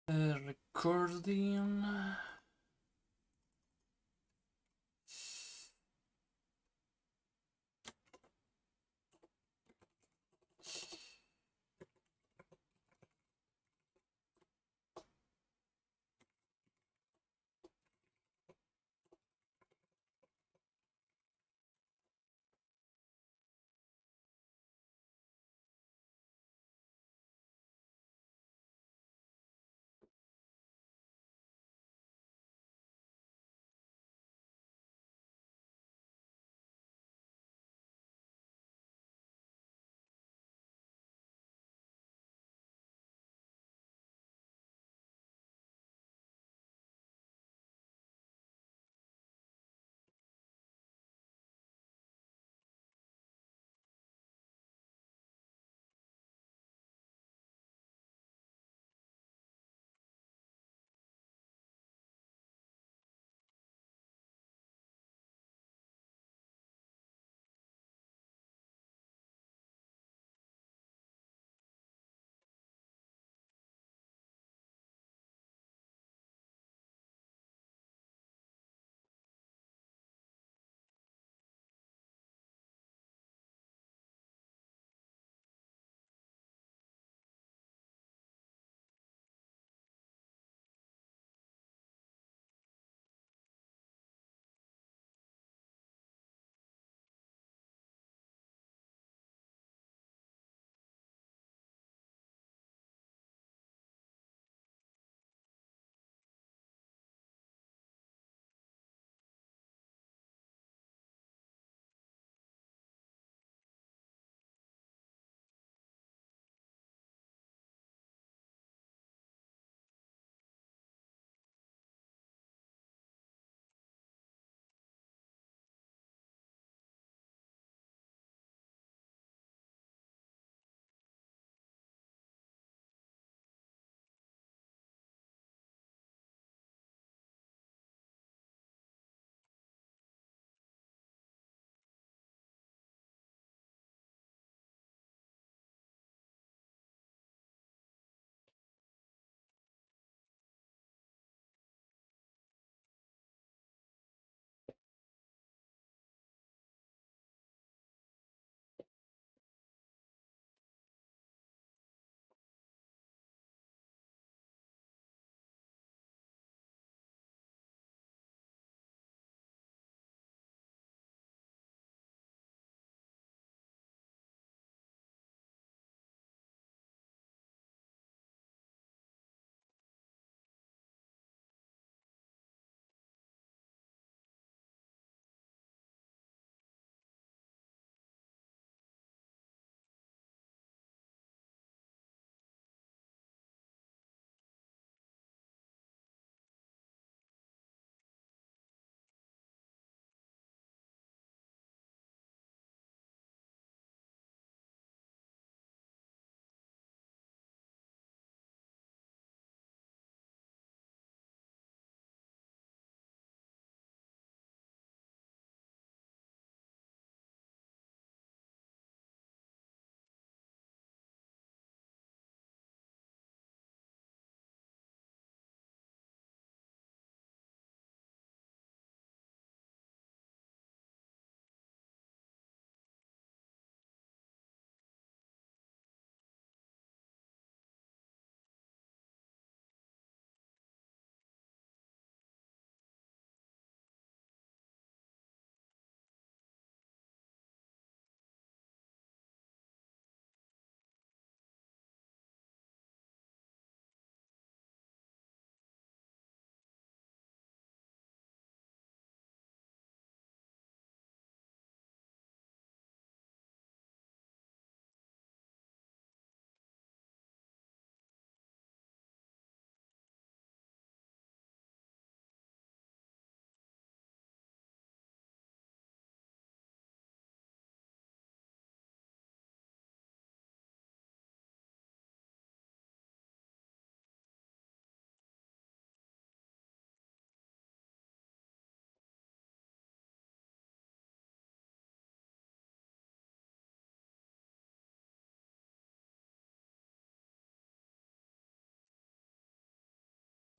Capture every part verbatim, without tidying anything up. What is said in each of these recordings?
Uh, recording.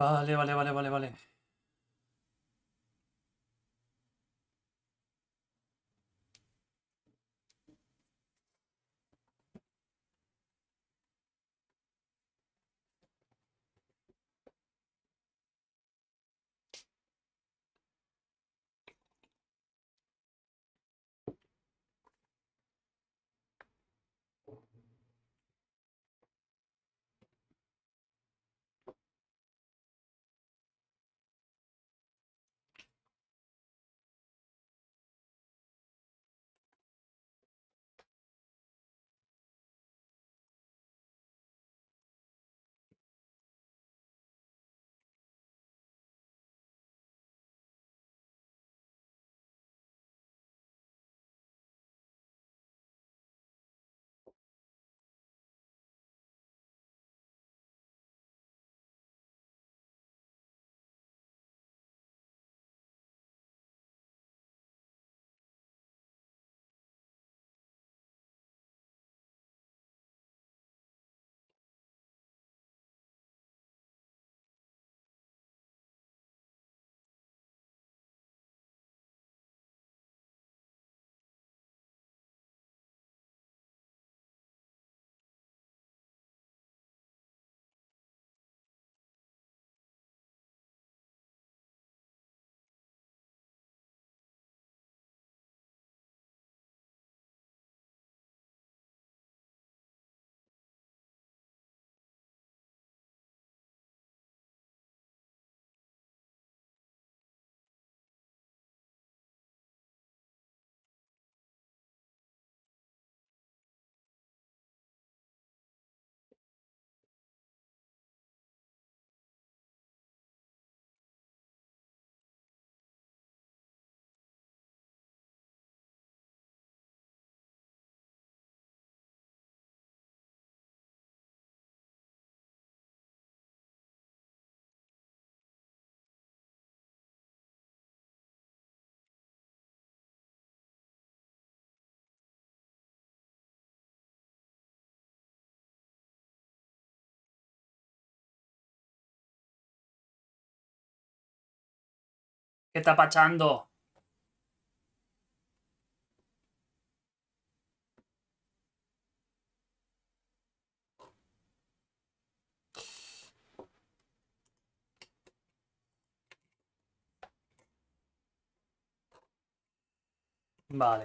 Vale, vale, vale, vale, vale. ¿Qué está pachando? Vale.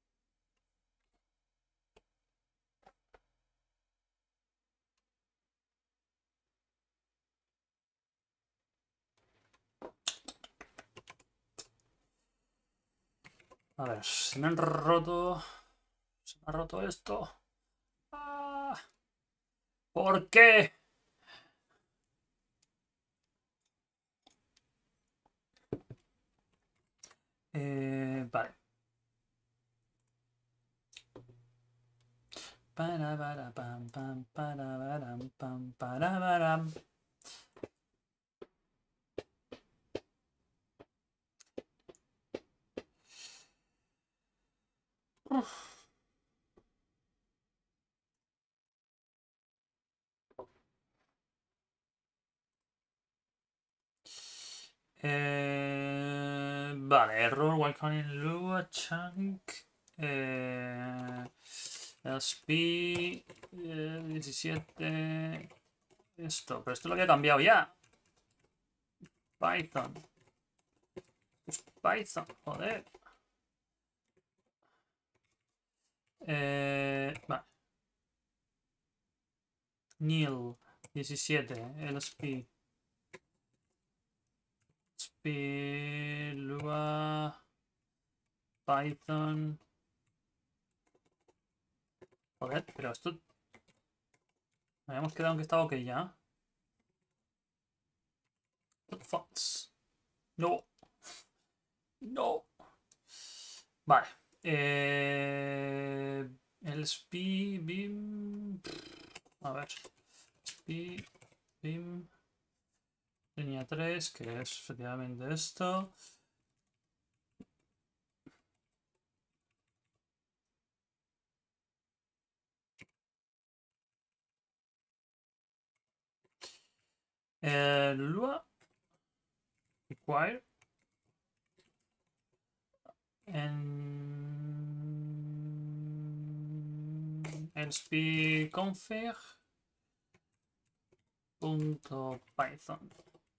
A ver, se me han roto... Se me ha roto esto. Ah, ¿por qué? Eh, vale. Para, para, pam, pam, para, param, pam, para, param. Uf. Eh, vale, error while calling Lua chunk. Eh, S P eh, diecisiete. Esto, pero esto lo había cambiado ya. Python. Pues Python, joder. Eh, vale. Nil diecisiete. L S P. S P Lua Python. Joder, pero esto. Habíamos quedado en que estaba ok ya. What the fucks? No. No. Vale. Eh, el speed beam. A ver. Speed beam. Línea tres, que es efectivamente esto. Eh, Lua require en lsp config punto python.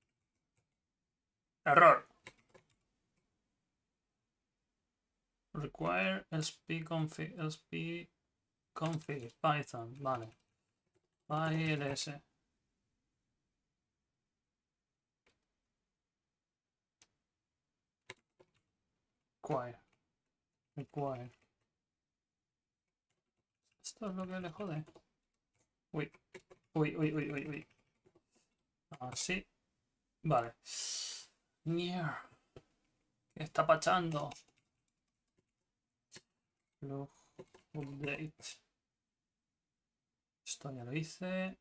Error. Require lsp config lsp config python. Vale. Pyls. Require. Require. Esto es lo que le jode. Uy. Uy, uy, uy, uy, uy. Así. Vale. Mierda. ¿Qué está pasando? Log update. Esto ya lo hice.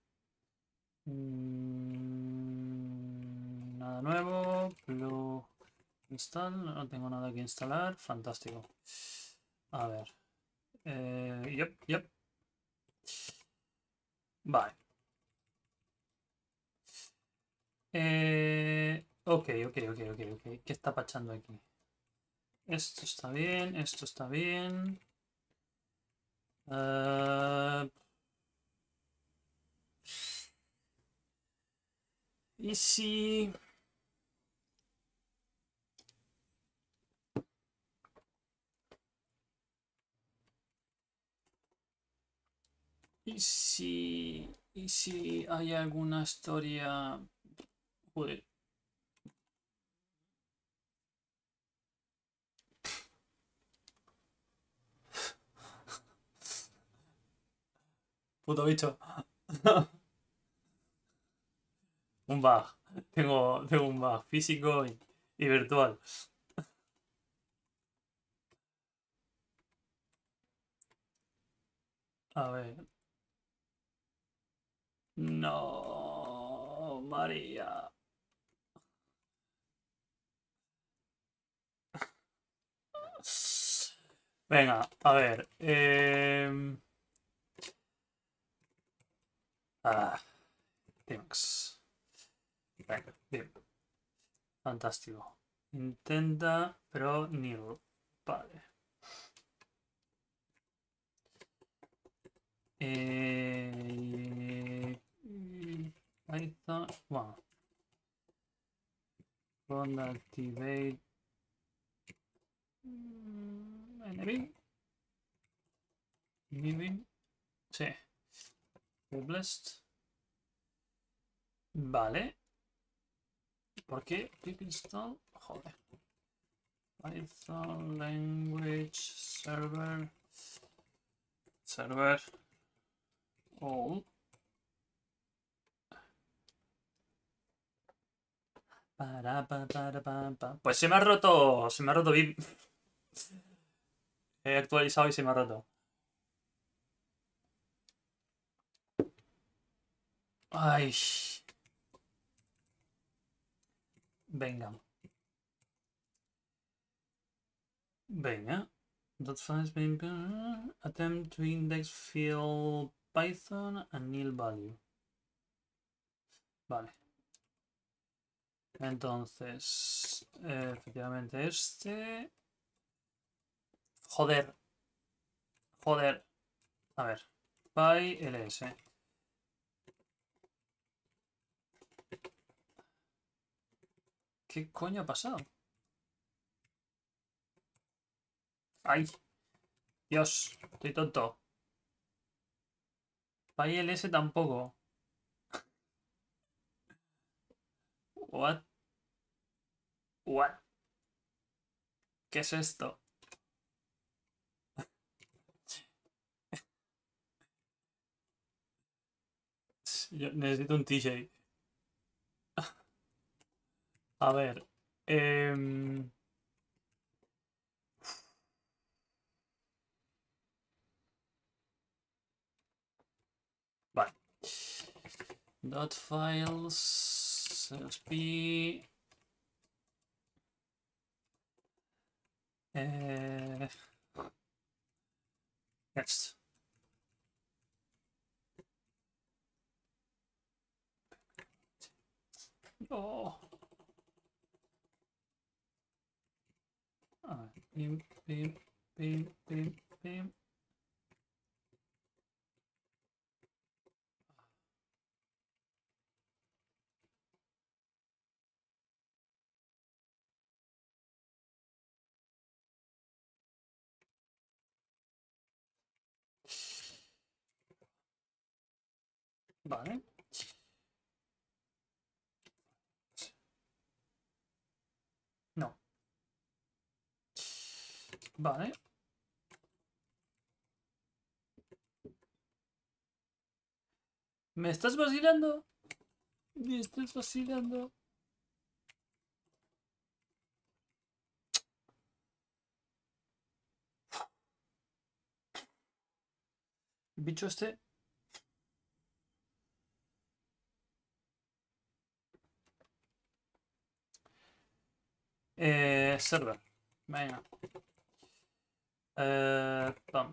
Mm, nada nuevo. Plug install. No tengo nada que instalar. Fantástico. A ver. Eh, yep, yep. Vale. Eh, ok, ok, ok, ok, ok. ¿Qué está pasando aquí? Esto está bien, esto está bien. Uh, ¿Y si... ¿Y si... ¿Y si hay alguna historia... Joder. Puto bicho. Un bug. Tengo, tengo un bug físico y, y virtual. A ver. No, María. Venga, a ver. Eh... Ah, thanks. Venga, bien. Fantástico. Intenta, pero nil. Vale. Eh... Python. Bueno. Run activate. Enemy. Enemy. Sí. Blessed. Vale. ¿Por qué? Pip install. Joder. Python language server. Server. All. Para, para, para, para, para. Pues se me ha roto. Se me ha roto Vim. He actualizado y se me ha roto. Ay. Venga. Venga. That file's been attempt to index field Python and nil value. Vale. Entonces, eh, efectivamente este. Joder. Joder. A ver. PyLS. ¿Qué coño ha pasado? ¡Ay! Dios, estoy tonto. PyLS tampoco. What? What? ¿Qué es esto? Yo necesito un T J. A ver. Eh... Vale. Dot files. lsp. Eh... Next. Oh. A ver, pim, pim, pim, pim, pim. Vale. No. Vale. ¿Me estás vacilando? ¿Me estás vacilando? El bicho este. Eh, server. Venga. Eh, pam.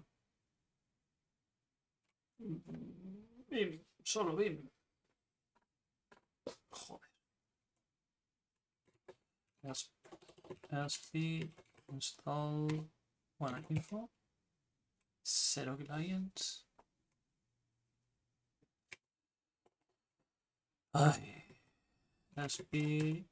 Bim. Solo bim. Joder. sp install. Bueno, info. Cero clients. Ay. sp.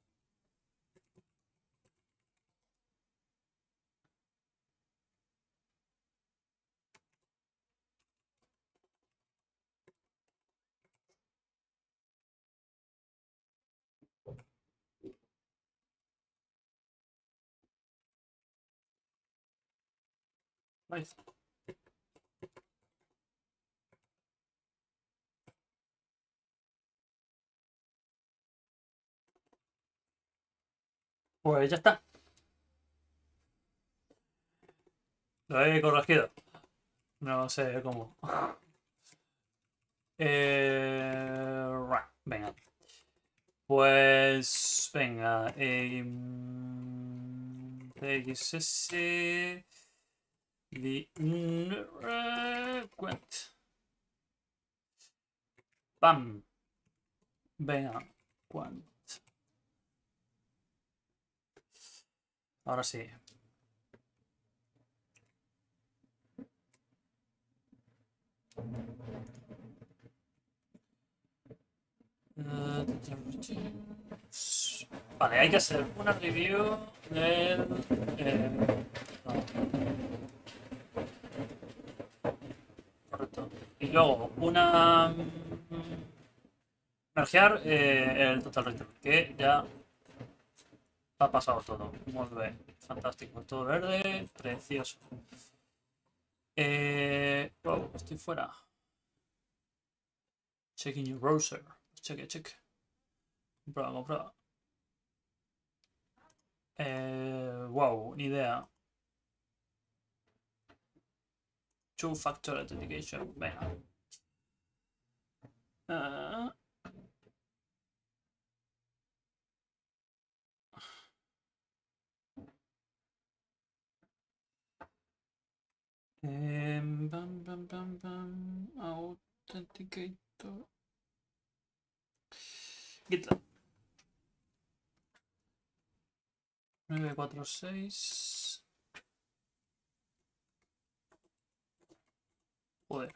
Nice. Pues ya está. Lo he corregido. No sé cómo. Eh, venga. Pues venga. Eh, txs the quant. Pam. Venga. Quant. Ahora sí. Vale, hay que hacer una review del... Eh, no. Correcto. Y luego una... Mergear eh, el total return, que ya ha pasado todo. Muy bien, fantástico. Todo verde, precioso. Eh, wow, estoy fuera. Checking your browser. Cheque, cheque. Comprueba, comprueba. Eh, wow, ni idea. Two-factor authentication. Venga. Uh, um, bam, bam, bam, bam. Authenticator. GitLab. nueve cuatro seis. Joder.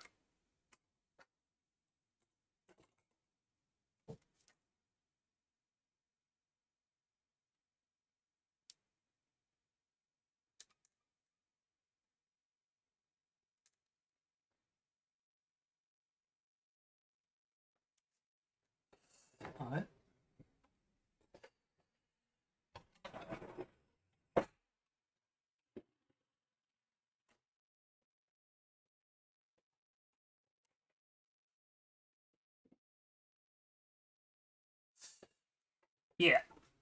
A ver. Yeah.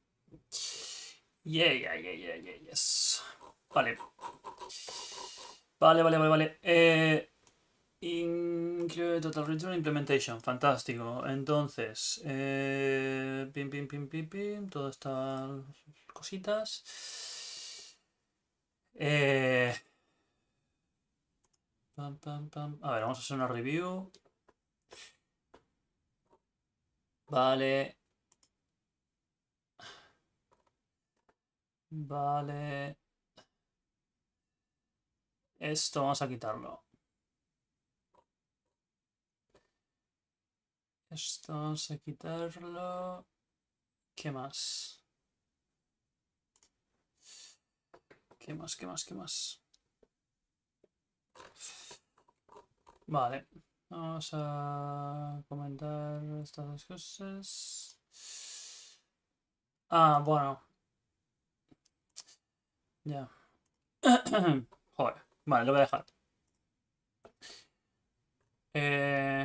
Yeah, yeah, yeah, yeah, yeah, yes. Vale. Vale, vale, vale, vale. Eh, Include Total Return Implementation. Fantástico. Entonces, eh, pim, pim, pim, pim, pim. Todas estas cositas. Eh, pam, pam, pam. A ver, vamos a hacer una review. Vale. Vale. Esto vamos a quitarlo. Esto vamos a quitarlo. ¿Qué más? ¿Qué más? ¿Qué más? ¿Qué más? Vale. Vamos a comentar estas dos cosas. Ah, bueno. Ya. Joder. Vale, lo voy a dejar. Eh...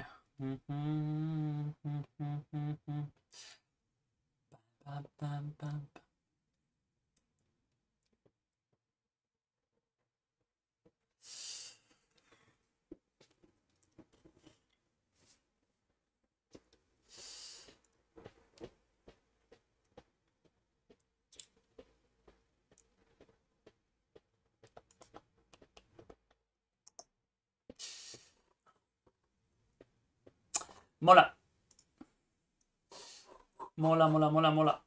Pam, pam, pam, pam. Mola. Mola, mola, mola, mola.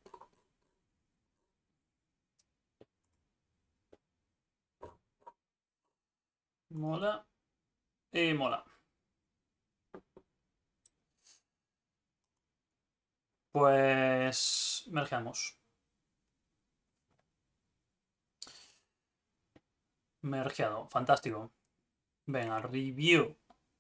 Mola. Y mola. Pues... mergeamos. Mergeado. Fantástico. Venga, review.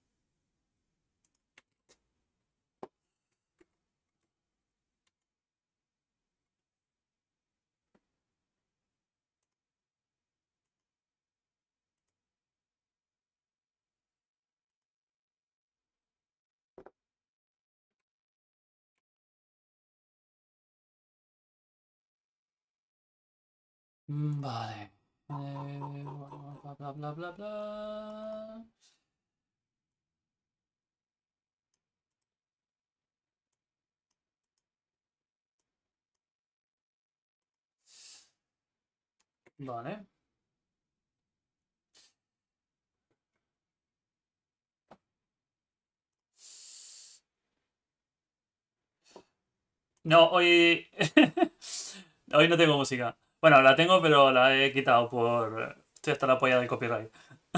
Vale. Eh, bla, bla, bla, bla, bla. Vale. No, hoy... hoy no tengo música. Bueno, la tengo, pero la he quitado por... Estoy hasta la polla del copyright.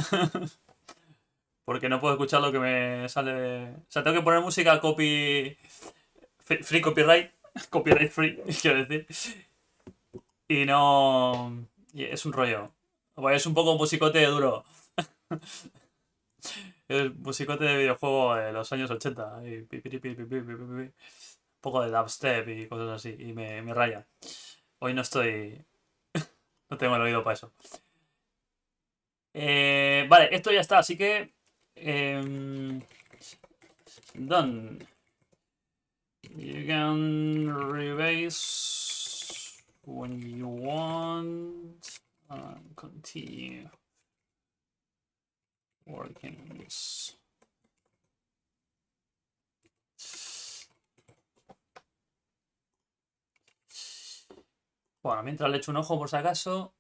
Porque no puedo escuchar lo que me sale... O sea, tengo que poner música copy... Free copyright. Copyright free, quiero decir. Y no... y es un rollo. Pues es un poco musicote duro. Es musicote de videojuego de los años ochenta. Y pi, pi, pi, pi, pi, pi, pi, pi. Un poco de dubstep y cosas así. Y me, me raya. Hoy no estoy... No tengo el oído para eso. Eh, vale, esto ya está, así que... em, done. You can rebase when you want. And continue working on this. Bueno, mientras le echo un ojo por si acaso.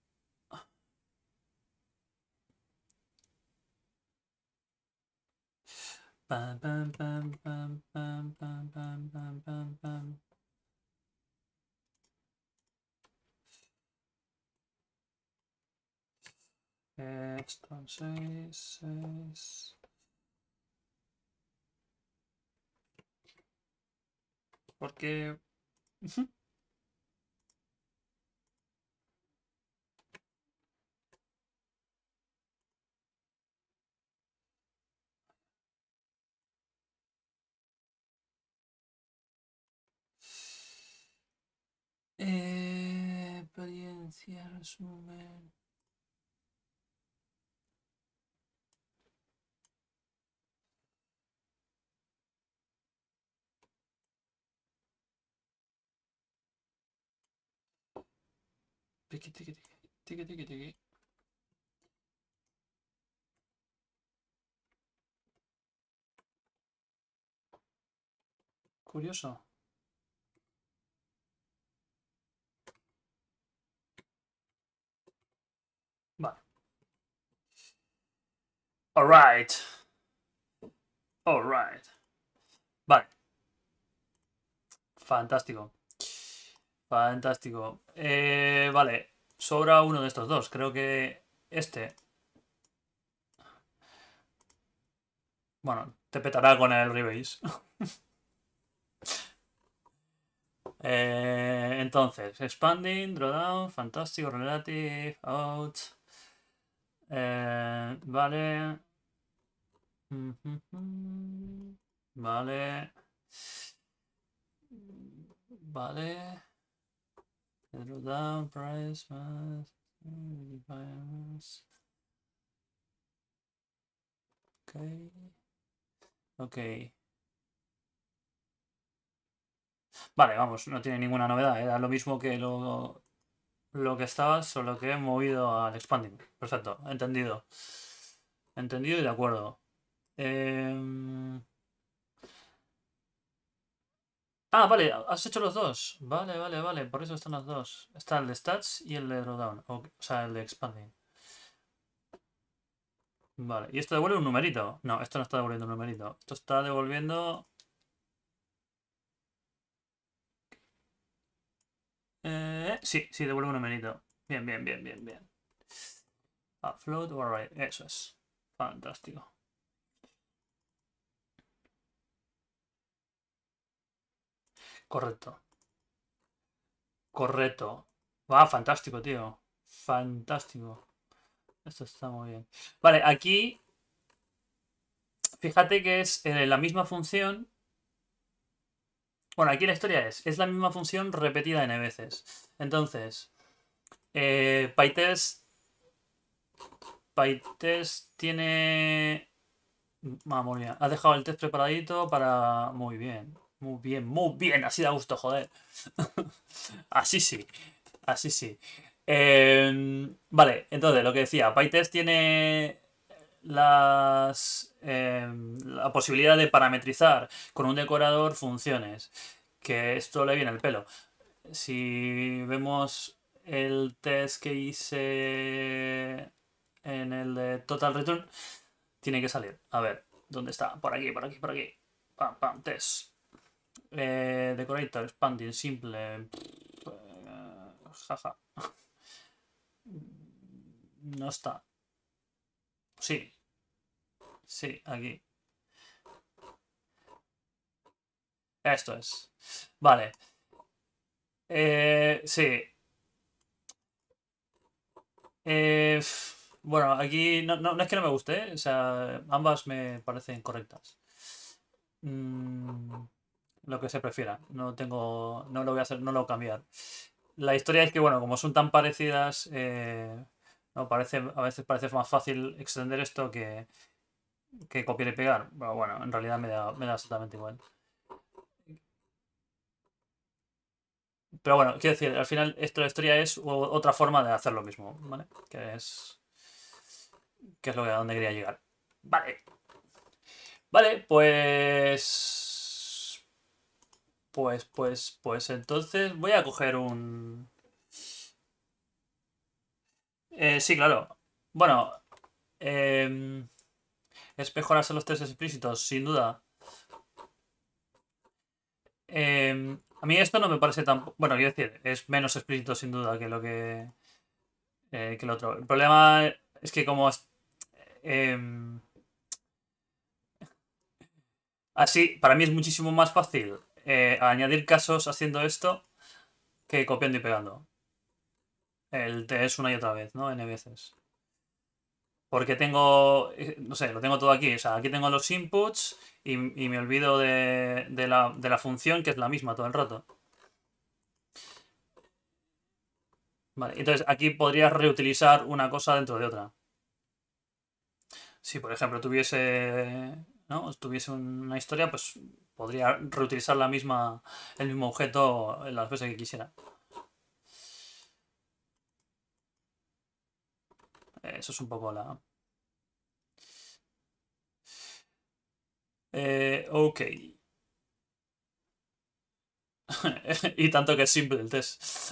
Pam, pam, pam, pam, pam, pam, pam, pam, pam, pam. Esto, seis, seis. Porque... Eh, experiencia, resumen. Tiki, tiki, tiki, tiki, tiki, tiki. Curioso. Vale. Alright. Alright. Vale. Fantástico. Fantástico. Eh, vale, sobra uno de estos dos. Creo que este. Bueno, te petará con el rebase. Eh, entonces, expanding, drawdown, fantástico, relative, out. Eh, vale. Vale. Vale. Drawdown, price, más. Ok. Ok. Vale, vamos, no tiene ninguna novedad. Era lo mismo que lo, lo que estaba, solo que he movido al expanding. Perfecto, entendido. Entendido y de acuerdo. Em, Ah, vale, has hecho los dos. Vale, vale, vale, por eso están los dos. Está el de stats y el de drawdown. O, o sea, el de expanding. Vale, ¿y esto devuelve un numerito? No, esto no está devolviendo un numerito. Esto está devolviendo... Eh, sí, sí, devuelve un numerito. Bien, bien, bien, bien, bien. Upload o array, eso es. Fantástico. Correcto. Correcto. Va, fantástico, tío. Fantástico. Esto está muy bien. Vale, aquí... Fíjate que es eh, la misma función. Bueno, aquí la historia es, es la misma función repetida n veces. Entonces, eh, PyTest, PyTest tiene... Vamos, ya. Has dejado el test preparadito para... Muy bien, muy bien, muy bien. Así da gusto, joder. Así sí, así sí. Eh, vale, entonces, lo que decía, PyTest tiene las, eh, la posibilidad de parametrizar con un decorador funciones. Que esto le viene el pelo. Si vemos el test que hice en el de Total Return, tiene que salir. A ver, ¿dónde está? Por aquí, por aquí, por aquí. Pam, pam, test. Eh, decorator, expanding, simple. Eh, jaja. No está. Sí, sí, aquí. Esto es. Vale. Eh, sí. Eh, bueno, aquí no, no, no es que no me guste, ¿eh? O sea, ambas me parecen correctas. Mm, lo que se prefiera. No tengo. No lo voy a hacer, no lo voy a cambiar. La historia es que, bueno, como son tan parecidas, eh, no, parece, a veces parece más fácil extender esto que, que copiar y pegar. Pero bueno, en realidad me da, me da absolutamente igual. Pero bueno, quiero decir, al final esto la historia es o- otra forma de hacer lo mismo, ¿vale? Que es, que es lo que a donde quería llegar. Vale. Vale, pues... Pues, pues, pues entonces voy a coger un... Eh, sí, claro. Bueno, em, es mejor hacer los test explícitos, sin duda. Em, a mí esto no me parece tan... Bueno, quiero decir, es menos explícito sin duda que lo que, eh, que el otro. El problema es que como... es- em, así, para mí es muchísimo más fácil eh, añadir casos haciendo esto que copiando y pegando. El test una y otra vez, ¿no? N veces. Porque tengo, eh, no sé, lo tengo todo aquí. O sea, aquí tengo los inputs y, y me olvido de, de la, de la función que es la misma todo el rato. Vale, entonces aquí podrías reutilizar una cosa dentro de otra. Si, por ejemplo, tuviese, ¿no? Tuviese una historia, pues podría reutilizar la misma, el mismo objeto en las veces que quisiera. Eso es un poco la... Eh, ok. Y tanto que es simple el test.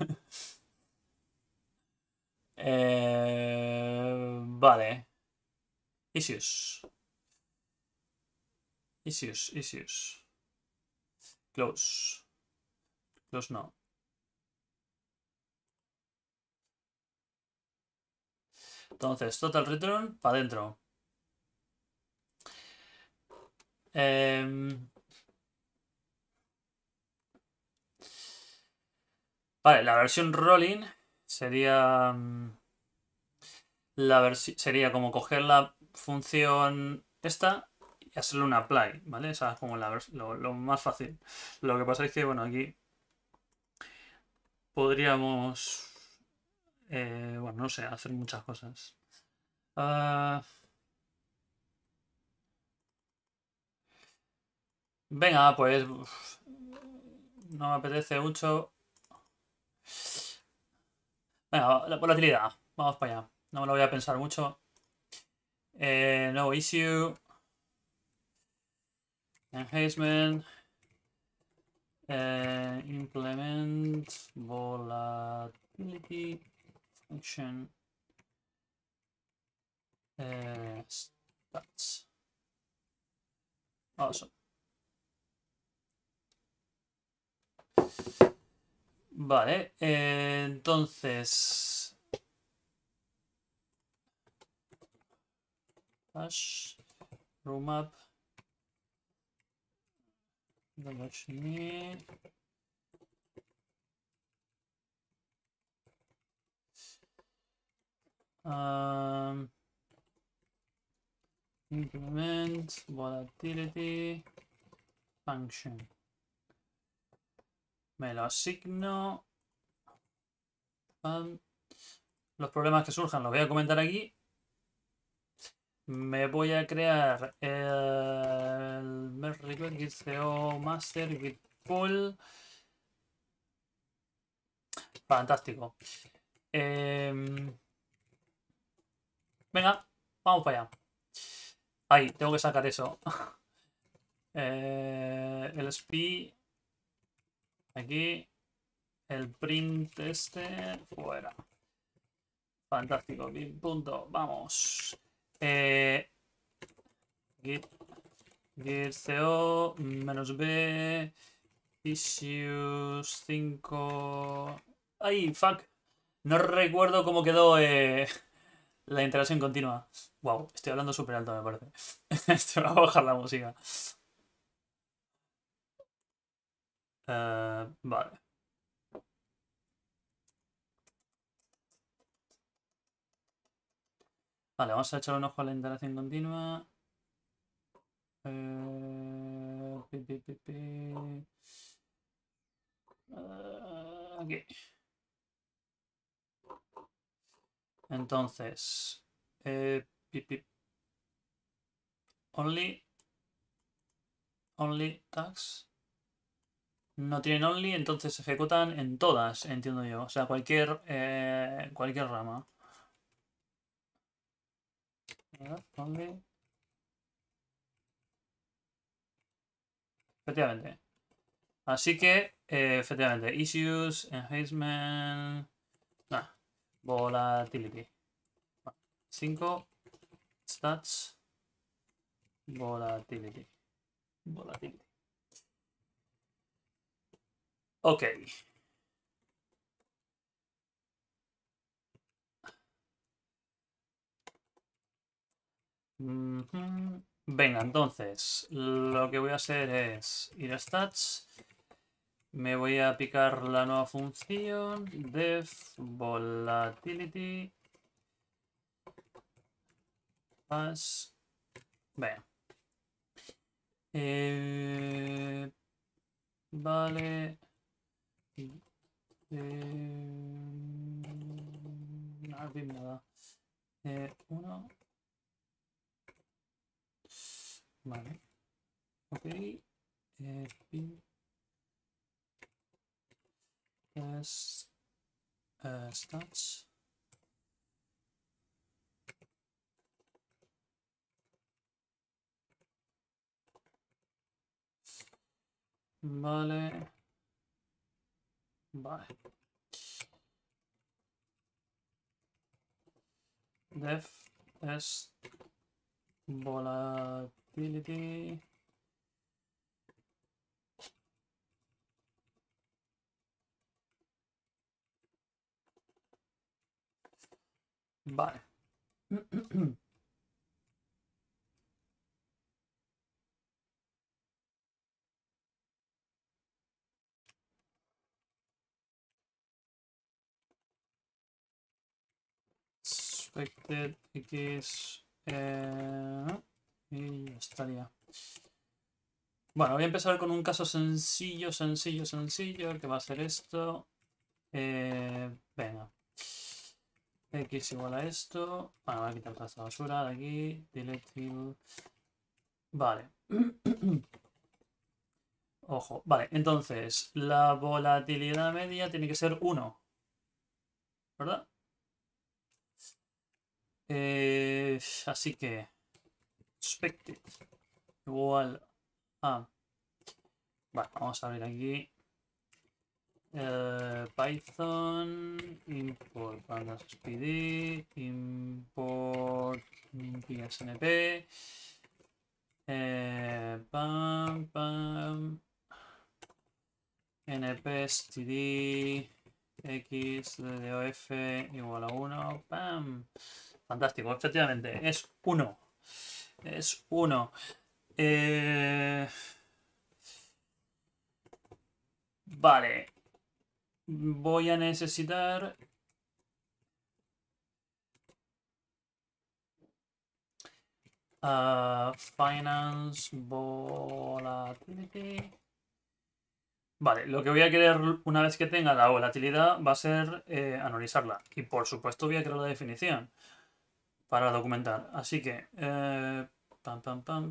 Eh, vale. Issues. Issues, issues. Close. Close no. Entonces, total return para adentro. Eh, vale, la versión rolling sería. mm, La versi- sería como coger la función esta y hacerle un apply, ¿vale? Esa es como la vers- lo, lo más fácil. Lo que pasa es que, bueno, aquí podríamos. eh, bueno, no sé, hacer muchas cosas. Ah, venga, pues. uf, no me apetece mucho. Venga, la volatilidad. Vamos para allá. No me lo voy a pensar mucho. Eh, nuevo issue. Enhancement. eh, implement volatility function. Eh, stats. Awesome. Vale, eh, entonces. Hash. Room Um, implement volatility function. Me lo asigno. Um, los problemas que surjan los voy a comentar aquí. Me voy a crear el merge request git co master git pull. Fantástico. Em, venga, vamos para allá. Ahí, tengo que sacar eso. Eh, el spi aquí. El print este fuera. Fantástico. Punto. Vamos. Eh, git, git co menos b issues cinco. ¡Ay, fuck! No recuerdo cómo quedó eh, la interacción continua. Wow, estoy hablando súper alto, me parece. Esto va a bajar la música. Eh, vale. Vale, vamos a echar un ojo a la interacción continua. Eh, pi, pi, pi, pi. Eh, aquí. Entonces, eh, pi, pi, only, only tags. No tienen only, entonces se ejecutan en todas, entiendo yo. O sea, cualquier, eh, cualquier rama. Only. Efectivamente. Así que, eh, efectivamente, issues, enhancement, nah, volatility. cinco stats, volatility. Volatility. Ok. Ujú. Venga, entonces, lo que voy a hacer es ir a stats. Me voy a picar la nueva función def volatility pass. Venga. Eh, vale. Eh, nada, bien, nada. Eh, uno. Vale. Ok. Eh, pin es eh, stats. Vale. Vale. Def es volatility. Vale. Expected X. Eh, y ya estaría. Bueno, voy a empezar con un caso sencillo, sencillo, sencillo, que va a ser esto. Eh, venga. X igual a esto. Bueno, voy a quitar toda esta basura de aquí. Delete fill. Vale. Ojo. Vale, entonces la volatilidad media tiene que ser uno. ¿Verdad? Eh, así que expected igual a... Vale, vamos a ver aquí. Uh, Python import pandas spd import psnp eh, pam pam npstd x dof igual a uno pam. Fantástico, efectivamente es uno, es uno. eh... vale, voy a necesitar uh, finance volatility. Vale, lo que voy a querer una vez que tenga la volatilidad va a ser eh, analizarla. Y por supuesto voy a crear la definición para documentar. Así que, eh, pam, pam, pam.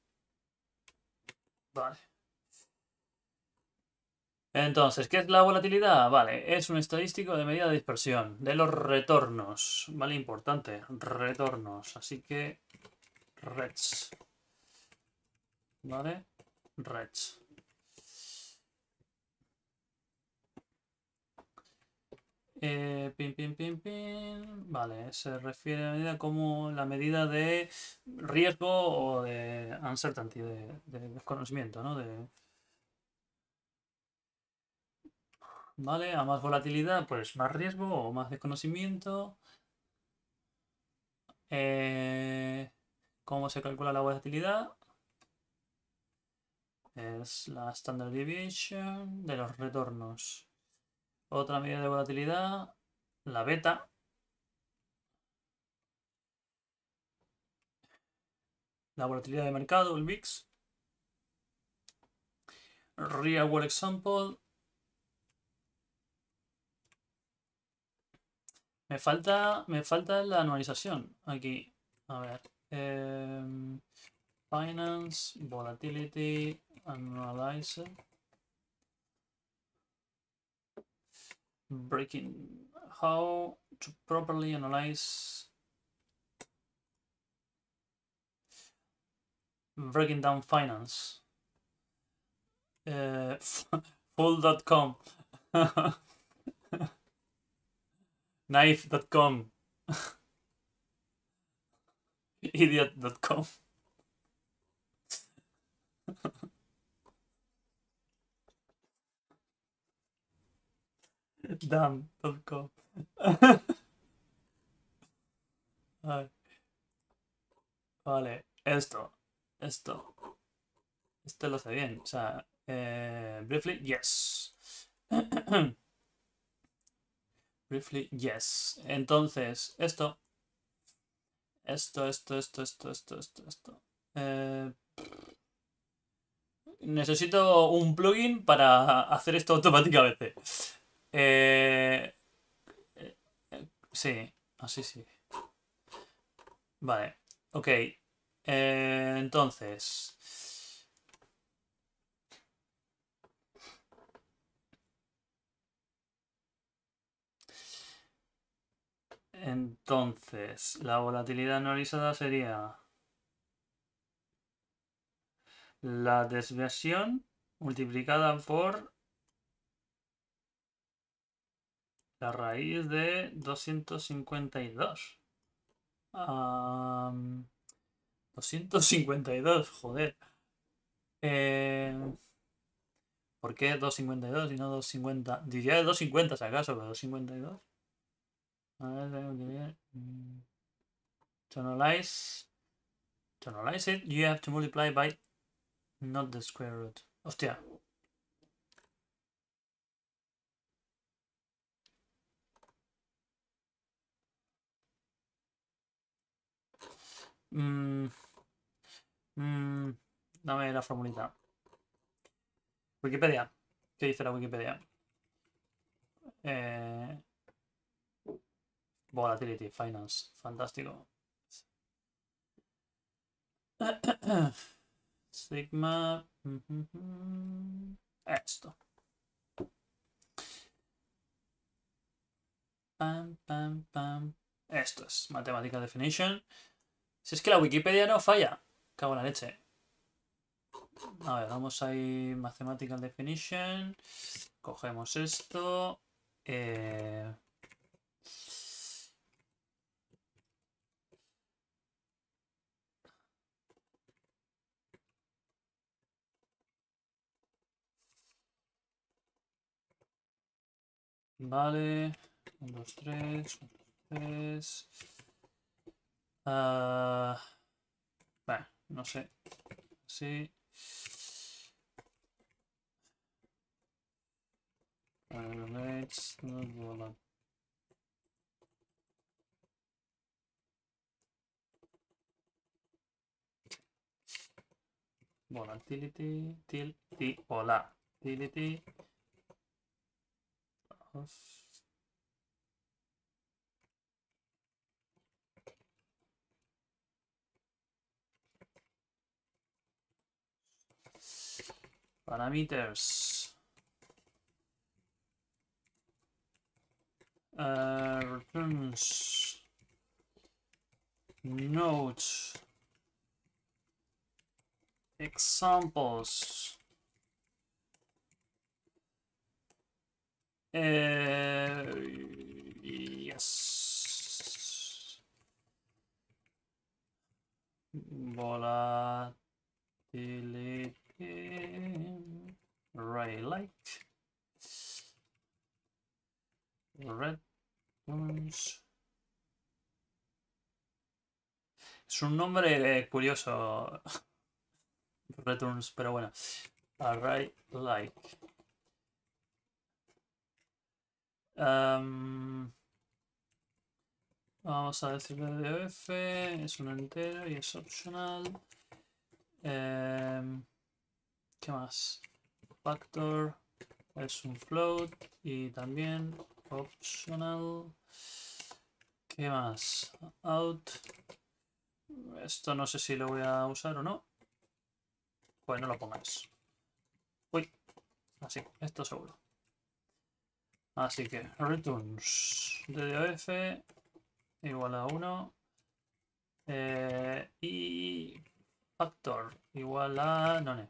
Vale. Entonces, ¿qué es la volatilidad? Vale, es un estadístico de medida de dispersión de los retornos. Vale, importante, retornos. Así que, rets. Vale, rets. Eh, pin, pin, pin, pin. Vale, se refiere a la medida como la medida de riesgo o de uncertainty, de, de desconocimiento, ¿no? De, vale, a más volatilidad, pues más riesgo o más desconocimiento. Eh, ¿Cómo se calcula la volatilidad? Es la standard deviation de los retornos. Otra medida de volatilidad, la beta. La volatilidad de mercado, el V I X. Real World Example. Me falta, me falta la anualización aquí. A ver. Eh, Finance, Volatility, Analyzer. Breaking. How to properly analyze. Breaking down finance. Uh, full dot com. Knife dot com. Idiot dot com. Damn dot com. Vale, esto, esto, esto lo sé bien. O sea, eh, briefly, yes. Briefly, yes. Entonces, esto, esto, esto, esto, esto, esto, esto, esto. Eh, necesito un plugin para hacer esto automáticamente. Eh, eh, sí, así sí. Vale, ok. Eh, entonces... Entonces, la volatilidad anualizada sería la desviación multiplicada por la raíz de doscientos cincuenta y dos. Um, doscientos cincuenta y dos, joder. Eh, ¿Por qué doscientos cincuenta y dos y no doscientos cincuenta? Diría doscientos cincuenta si acaso, pero doscientos cincuenta y dos. A ver, tengo que ver. To analyze, to analyze it, you have to multiply by not the square root. Hostia. Mm, mm, dame la formulita. Wikipedia. ¿Qué dice la Wikipedia? Eh, volatility, finance. Fantástico. Sigma. Esto. Pam, pam, pam. Esto es Mathematical Definition. Si es que la Wikipedia no falla. Cago en la leche. A ver, vamos a ir Mathematical Definition. Cogemos esto. Eh... Vale. Un, dos, tres. Un, dos, tres. Uh... Bueno, no sé. Sí. Let's not volatility, til, ti, volatility of parameters. Uh, returns nodes examples uh, yes volatility Rayleigh returns. Es un nombre eh, curioso. Returns, pero bueno. Array like. Um, vamos a decirle D F. Es un entero y es optional. Um, ¿Qué más? Factor es un float y también optional. ¿Qué más? Out. Esto no sé si lo voy a usar o no. Pues no lo pongáis. Uy. Así, esto seguro. Así que returns de D O F igual a uno. Eh, y factor igual a none.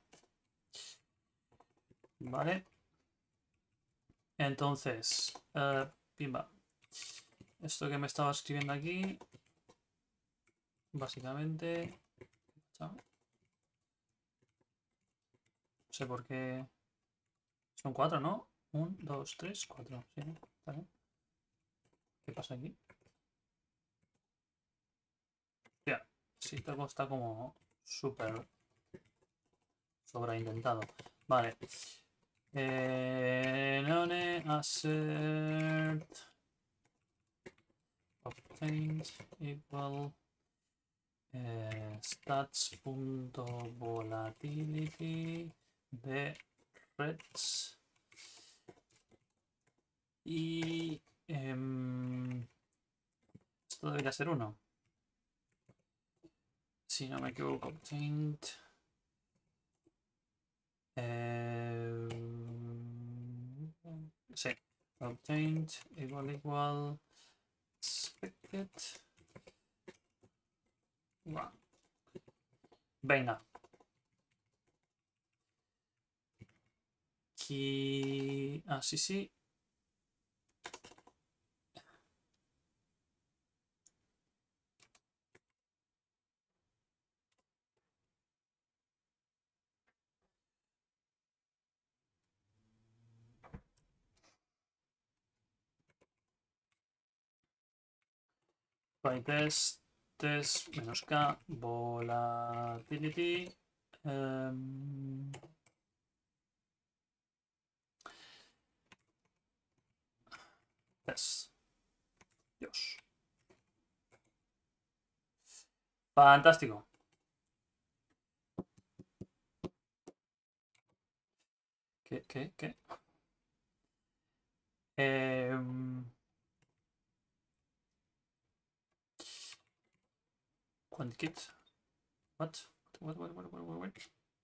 Vale. Entonces, uh, pimba. Esto que me estaba escribiendo aquí, básicamente, no sé por qué. Son cuatro, ¿no? Un, dos, tres, cuatro. Sí, ¿vale? ¿Qué pasa aquí? Ya, sí, todo está como súper sobreintentado. Vale. Eh, none assert obtained equal eh, stats.volatility de reds y eh, esto debería ser uno, si no me equivoco. Obtained eh, sí, obtained igual igual expected. Wow. Venga. Aquí. Ah, sí, sí. By test. test menos K, volatility. Um, test. Dios. Fantástico. ¿Qué, qué, qué? Eh, QuantKit. What? What, what, what, what, what, what?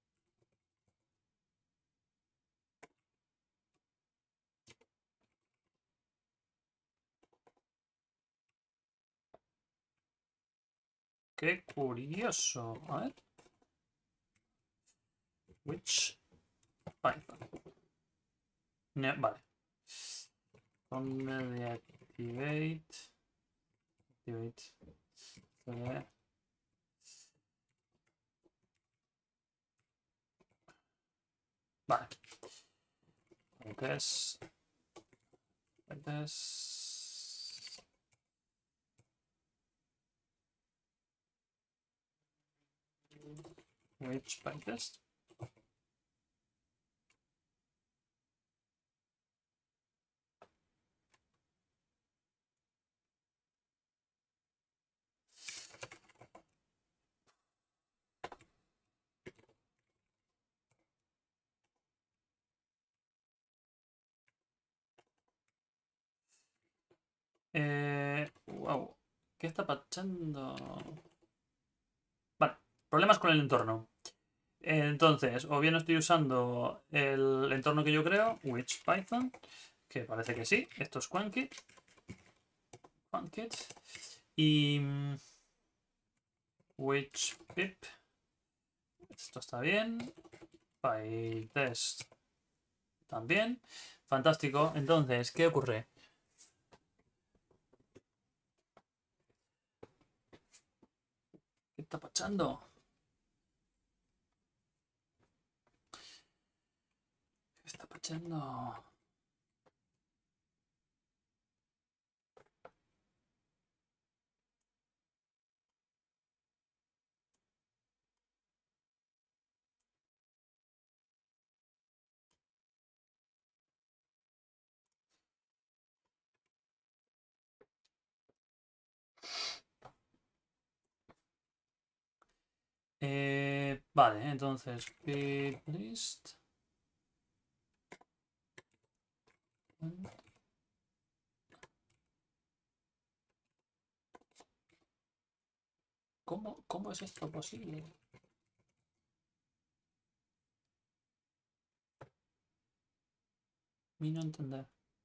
Qué curioso. A ver. Which Python. No, vale. Ponle de activate. Activate. Vale. Like this. Like this. Which by test. Eh, wow. ¿Qué está pasando? Vale. Problemas con el entorno. Entonces, o bien estoy usando el entorno que yo creo, which Python, que parece que sí. Esto es QuantKit. QuantKit. Y which pip. Esto está bien. PyTest también. Fantástico. Entonces, ¿qué ocurre? ¿Qué está pasando? ¿Qué está pasando? Eh, vale, entonces, pip list. ¿Cómo, cómo es esto posible? Mi no entender.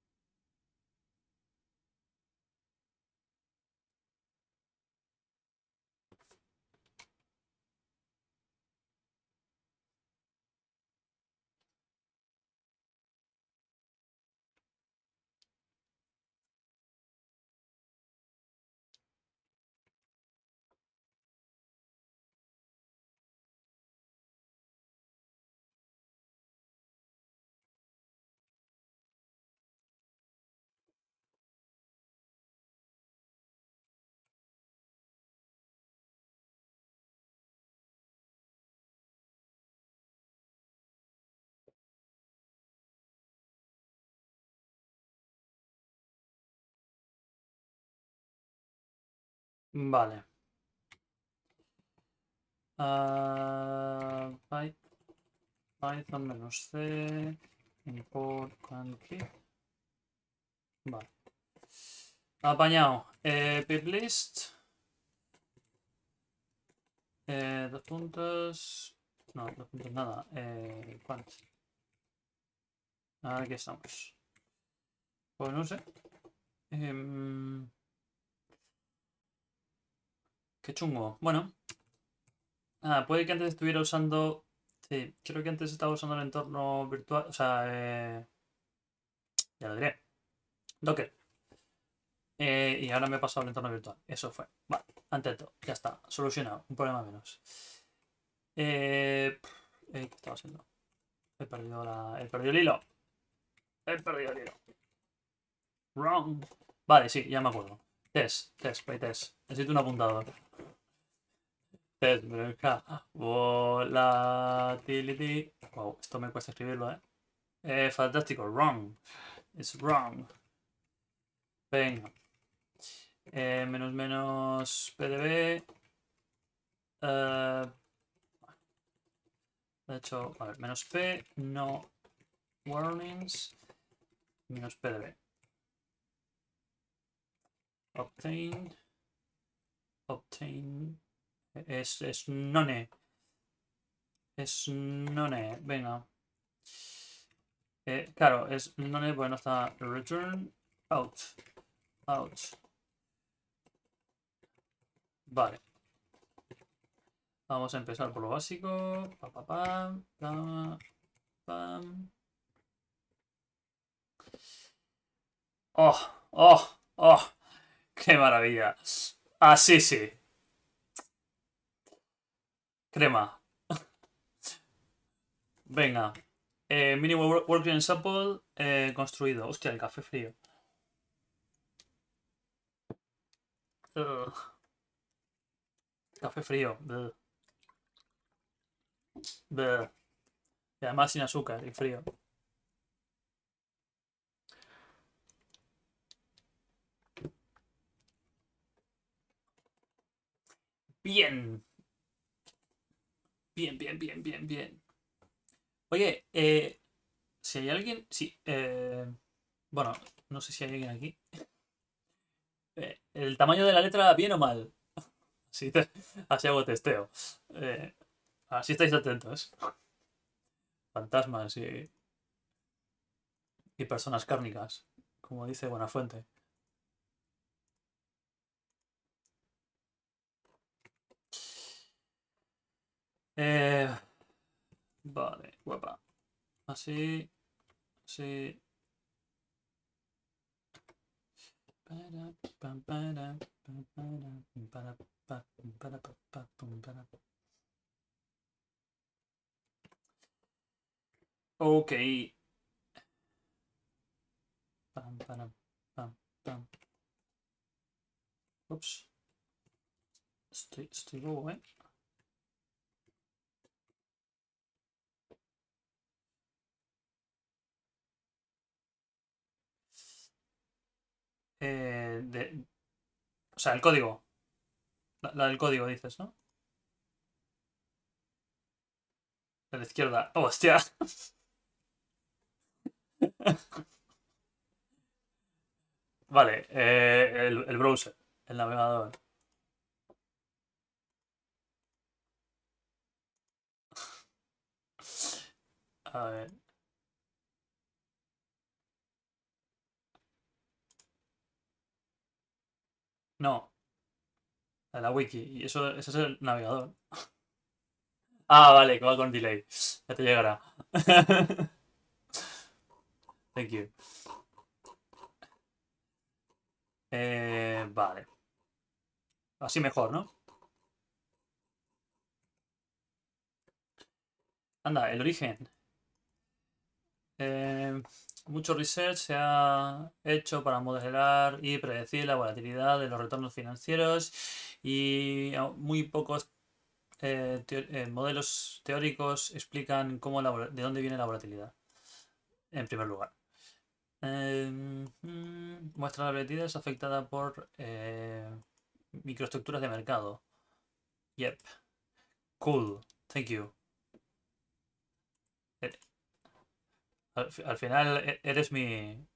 Vale. Uh, Python menos C. Import QuantKit. Vale. Apañado. Eh, pip list. Eh, dos puntos. No, dos puntos nada. Eh, quant. Aquí estamos. Pues no sé. Eh, qué chungo. Bueno. Ah, puede que antes estuviera usando. Sí, creo que antes estaba usando el entorno virtual. O sea, eh, ya lo diré. Docker. Eh, y ahora me he pasado al entorno virtual. Eso fue. Vale, ante todo. Ya está. Solucionado. Un problema menos. Eh, eh, ¿Qué estaba haciendo? He perdido la. He perdido el hilo. He perdido el hilo. Wrong. Vale, sí, ya me acuerdo. Test, test, playtest. Necesito un apuntador. Tendrá volatility. Wow, esto me cuesta escribirlo, ¿eh? Eh, fantástico. Wrong. It's wrong. Venga. Eh, menos menos P D B. Eh, de hecho, a ver, menos P, no warnings. Menos P D B. Obtain. Obtain. Es, es none. Es none. Venga. Eh, claro, es none, bueno, está return out. Out. Vale. Vamos a empezar por lo básico. Pa, pa, pam, pam, pam. Oh, oh, oh. Qué maravilla. Así sí. Crema. Venga. Eh, mini work- working sample eh, construido. Hostia, el café frío. Ugh. Café frío. Bleh. Bleh. Y además sin azúcar y frío. Bien. Bien, bien, bien, bien, bien. Oye, eh, si hay alguien. Sí, eh, bueno, no sé si hay alguien aquí. Eh, ¿el tamaño de la letra bien o mal? Sí, te- así hago testeo. Eh, así estáis atentos. Fantasmas y, y personas cárnicas, como dice Buenafuente. Eh, vale, guapa. Así, así. Ok. Pam, pam, pam, pam. Ups. Estoy, estoy bobo, ¿eh? Eh, de- o sea, el código. La, la del código dices, ¿no? De la izquierda. ¡Oh, hostia! Vale, eh, el, el browser, el navegador. A ver. No, la wiki. Y eso, eso es el navegador. Ah, vale, que va con delay. Ya te llegará. Thank you. Eh, vale. Así mejor, ¿no? Anda, el origen. Eh, mucho research se ha hecho para modelar y predecir la volatilidad de los retornos financieros y muy pocos eh, teo- eh, modelos teóricos explican cómo la vol- de dónde viene la volatilidad, en primer lugar. Eh, mm, muestra la volatilidad es afectada por eh, microestructuras de mercado. Yep. Cool. Thank you. Eh, Al, fi- al final e- eres mi...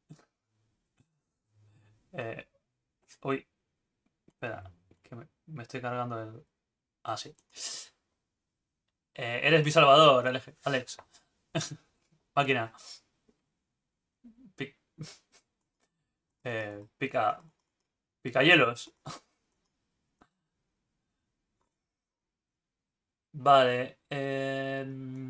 eh, uy, espera, que me, me estoy cargando el... Ah, sí. Eh, eres mi salvador, Alex. Alex. Máquina. Pi- eh, pica... Picahielos. Vale. eh,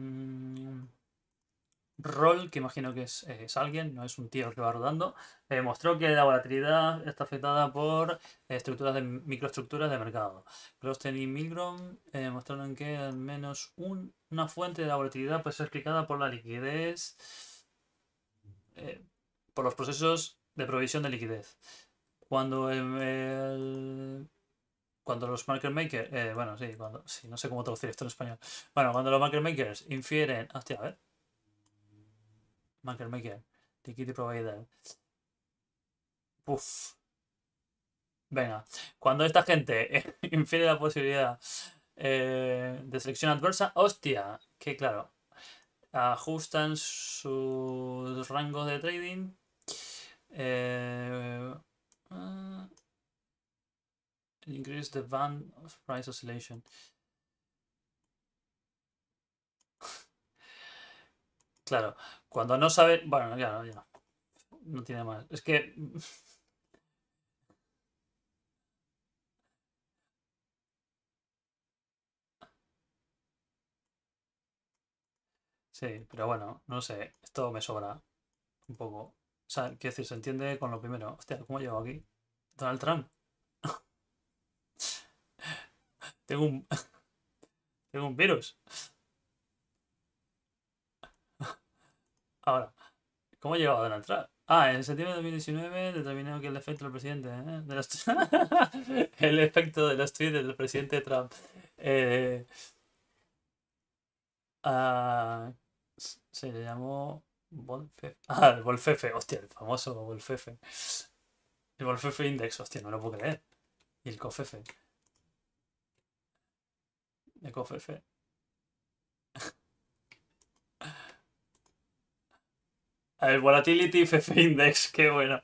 Roll, que imagino que es, eh, es alguien, no es un tío que va rodando, eh, mostró que la volatilidad está afectada por eh, estructuras de microestructuras de mercado. Grosten y Milgrom eh, mostraron que al menos un- una fuente de la volatilidad puede ser explicada por la liquidez, eh, por los procesos de provisión de liquidez. Cuando el, el- cuando los market makers, eh, bueno, sí, cuando, sí, no sé cómo traducir esto en español. Bueno, cuando los market makers infieren, hostia, a ver, market maker, liquidity provider, uff, venga, cuando esta gente eh, infiere la posibilidad eh, de selección adversa, hostia, que claro, ajustan sus rangos de trading. Eh, uh, increase the band of price oscillation. Claro, cuando no sabe. Bueno, ya, ya. No tiene más. Es que. Sí, pero bueno, no sé. Esto me sobra un poco. O sea, quiero decir, se entiende con lo primero. Hostia, ¿cómo llego aquí? Donald Trump. Tengo un. Tengo un virus. Ahora, ¿cómo he llegado a Donald Trump? Ah, en septiembre de dos mil diecinueve determinó que el efecto del presidente. ¿eh? De los el efecto de los tweets del presidente Trump. Eh, ah, se le llamó Volfefe. Ah, el Volfefe, hostia, el famoso Volfefe. El Volfefe Index, hostia, no lo puedo creer. Y el Cofefe. El Cofefe. El Volatility Fefe Index, qué bueno.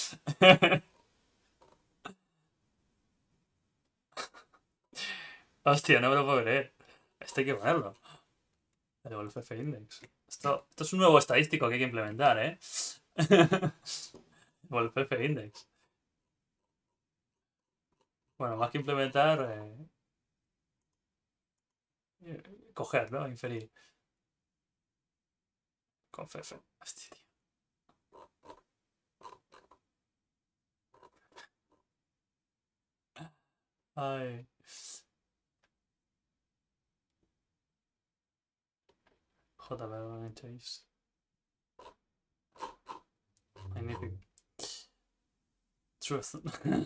Hostia, no me lo puedo creer. Esto hay que ponerlo. El Volfefe Index. Esto, esto es un nuevo estadístico que hay que implementar, ¿eh? Volfefe Index. Bueno, más que implementar, eh, eh, coger, ¿no? Inferir. Con Fefe. Hostia, tío. Ay. J B Chase. Magnífico. Truth.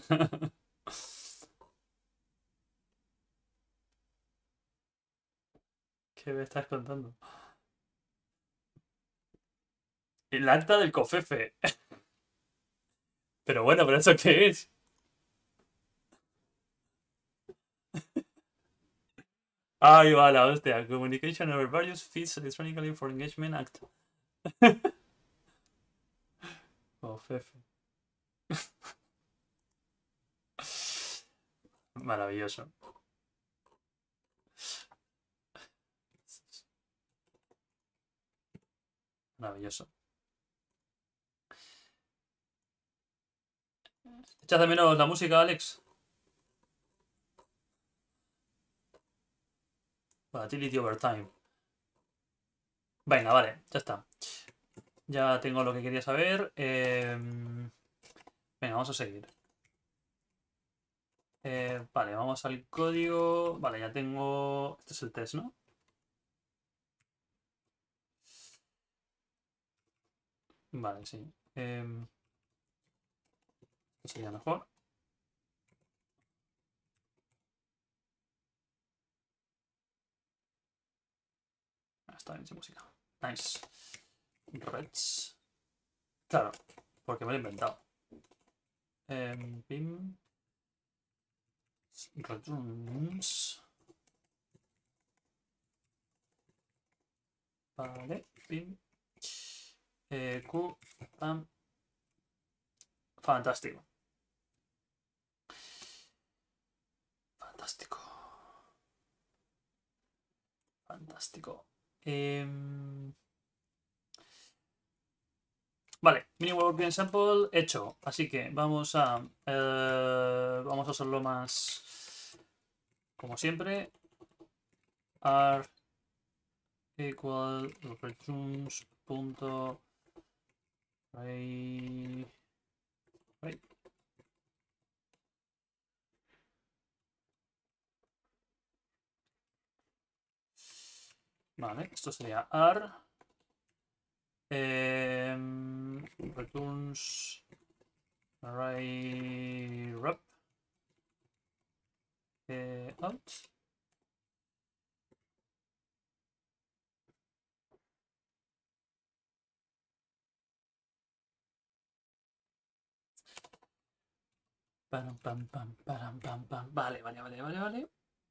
¿Qué me estás contando? El acta del COFEFE. Pero bueno, ¿pero eso qué es? Ahí va la hostia. Communication over various feeds electronically for engagement act. COFEFE. Maravilloso. Maravilloso. ¿Echas de menos la música, Alex? Volatility over time. Venga, vale, ya está. Ya tengo lo que quería saber. Eh, venga, vamos a seguir. Eh, vale, vamos al código. Vale, ya tengo. Este es el test, ¿no? Vale, sí. Eh, esto sería mejor. Ah, está bien, sin música. Nice. Reds. Claro, porque me lo he inventado. Eh, pim. Returns. Vale, pim. Eh, Q. Pam. Fantástico. Fantástico. Fantástico. Eh, vale, mini working sample hecho. Así que vamos a eh, vamos a hacerlo más como siempre. R equal returns punto array, array. Vale, esto sería R eh, returns array rep eh, out. Pam, pam, pam, pam, pam, pam. Vale, vale, vale, vale, vale.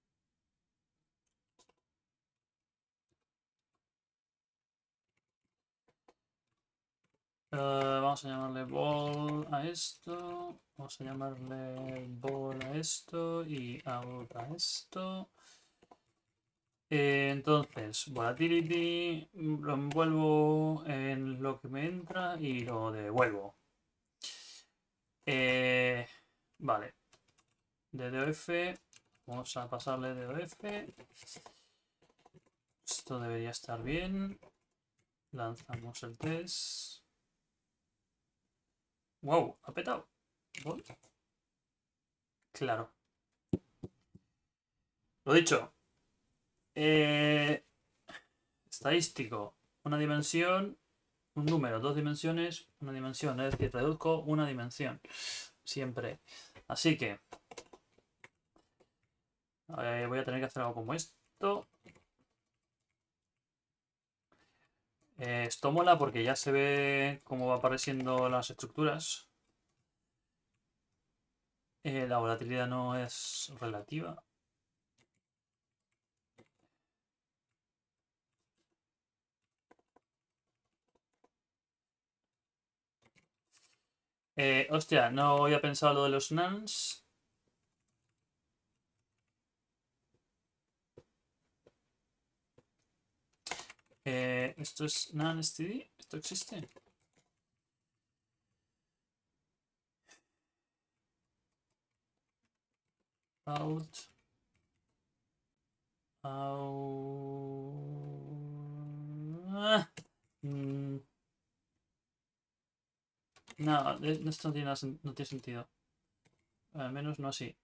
Uh, vamos a llamarle ball a esto. Vamos a llamarle ball a esto y out a esto. Eh, entonces, volatility lo envuelvo en lo que me entra y lo devuelvo. Eh, vale. De D O F. Vamos a pasarle D O F. Esto debería estar bien. Lanzamos el test. Wow, ha petado. Bol. Claro. Lo dicho. Eh, estadístico. Una dimensión, un número, dos dimensiones, una dimensión. Es decir, reduzco una dimensión. Siempre. Así que eh, voy a tener que hacer algo como esto. Eh, esto mola porque ya se ve cómo va apareciendo las estructuras. Eh, la volatilidad no es relativa. Eh, hostia, no había pensado lo de los nans. Eh, ¿esto es nan std? ¿Esto existe? Out. Out. Ah, mm, no, eh, esto no tiene, nada sen- no tiene sentido. Al menos no así.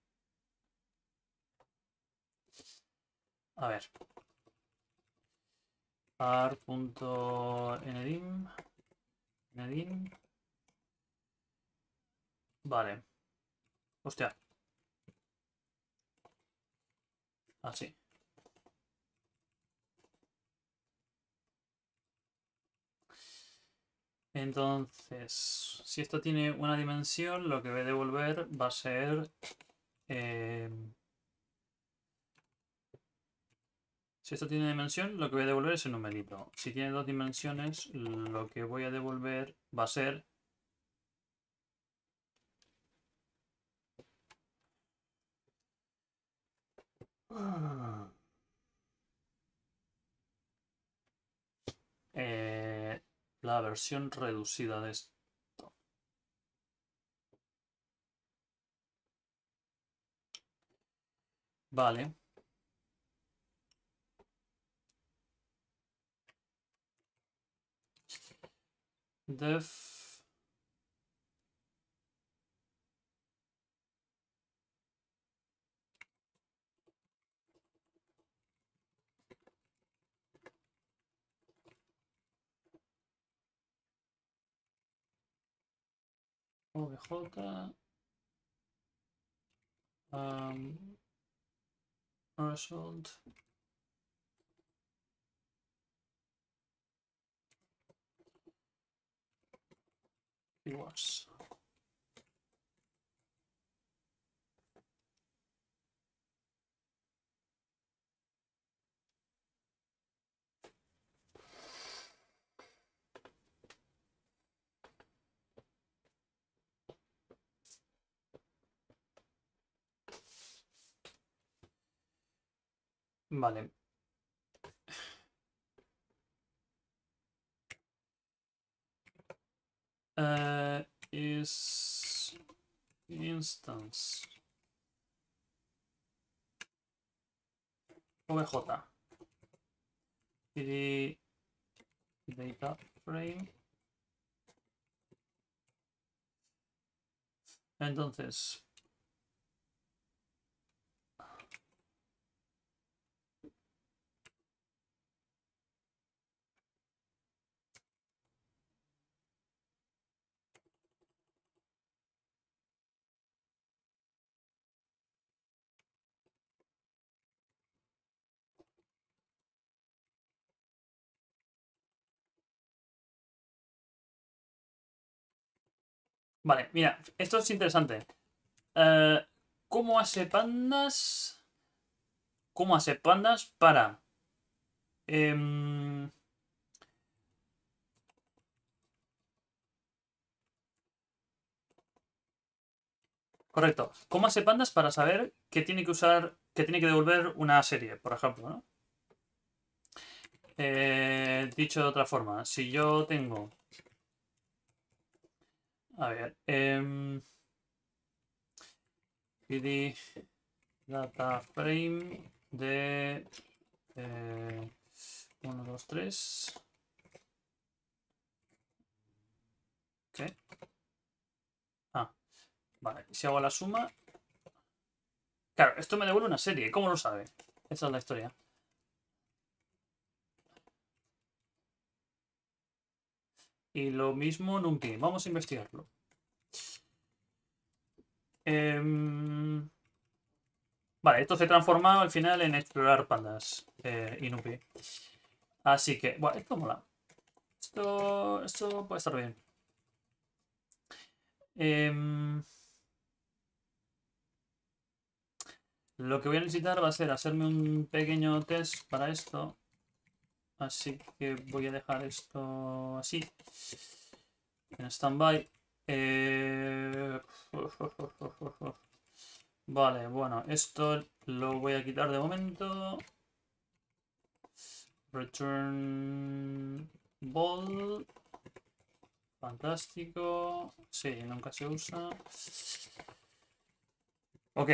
A ver. Ar.ndim. Ndim. Vale. Hostia. Así. Entonces, si esto tiene una dimensión, lo que voy a devolver va a ser... eh, si esto tiene dimensión, lo que voy a devolver es el numerito. Si tiene dos dimensiones, lo que voy a devolver va a ser... eh, la versión reducida de esto. Vale. Def... obj... Um, result... keywords. Vale. Uh, is instance obj y data frame. Entonces, Vale, mira, esto es interesante. Eh, ¿Cómo hace pandas? ¿Cómo hace pandas para... em, correcto. ¿Cómo hace pandas para saber que tiene que usar, que tiene que devolver una serie, por ejemplo, ¿no? Eh, dicho de otra forma, si yo tengo... A ver, em, pd data frame de eh, uno, dos, tres. ¿Qué? Ah, vale. Si hago la suma... Claro, esto me devuelve una serie. ¿Cómo lo sabe? Esa es la historia. Y lo mismo NumPy. Vamos a investigarlo. Em, vale, esto se transforma al final en explorar pandas eh, y NumPy. Así que, bueno, esto mola. Esto, esto puede estar bien. Em, lo que voy a necesitar va a ser hacerme un pequeño test para esto. Así que voy a dejar esto así. En standby. Eh... Vale, bueno, esto lo voy a quitar de momento. Return ball. Fantástico. Sí, nunca se usa. Ok.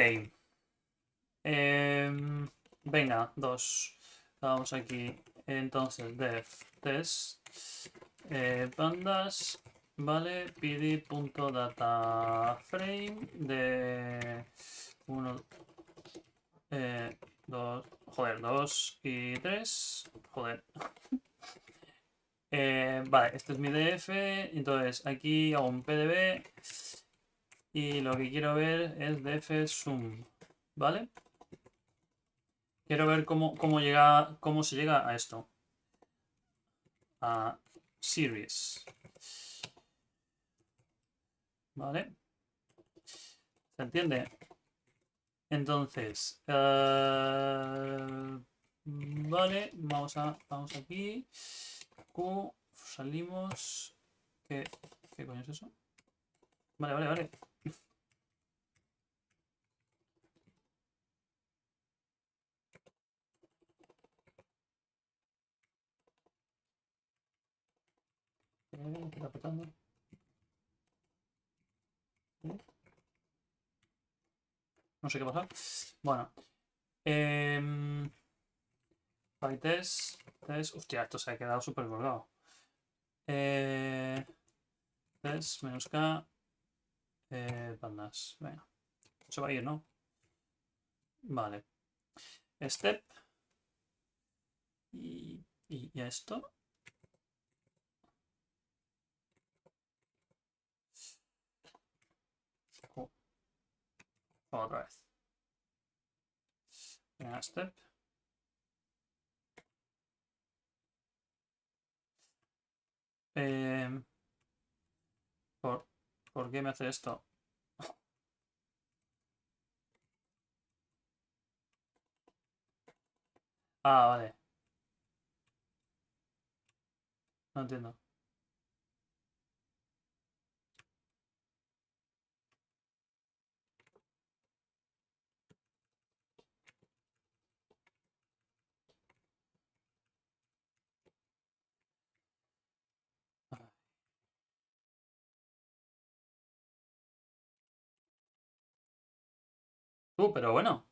Em, venga, dos. Vamos aquí. Entonces, def test. Eh, pandas. Vale, pd.dataframe de uno, dos, joder, dos y tres. Joder. Eh, vale, este es mi D F. Entonces aquí hago un P D B. Y lo que quiero ver es df sum. ¿Vale? Quiero ver cómo, cómo, llega, cómo se llega a esto. A series. ¿Vale? ¿Se entiende? Entonces, uh, vale, vamos, a, vamos aquí. Q, salimos. ¿Qué, ¿Qué coño es eso? Vale, vale, vale. Eh, ¿Qué está petando? ¿Eh? No sé qué pasa. Bueno. Eh, test, test. Hostia, esto se ha quedado súper colgado. Eh, test menos K. Eh, pandas. Venga. Se va a ir, ¿no? Vale. Step. Y, y, y esto. Oh, otra vez. Venga, step. Eh, ¿por, ¿Por qué me hace esto? Ah, vale. No entiendo. Uh, pero bueno.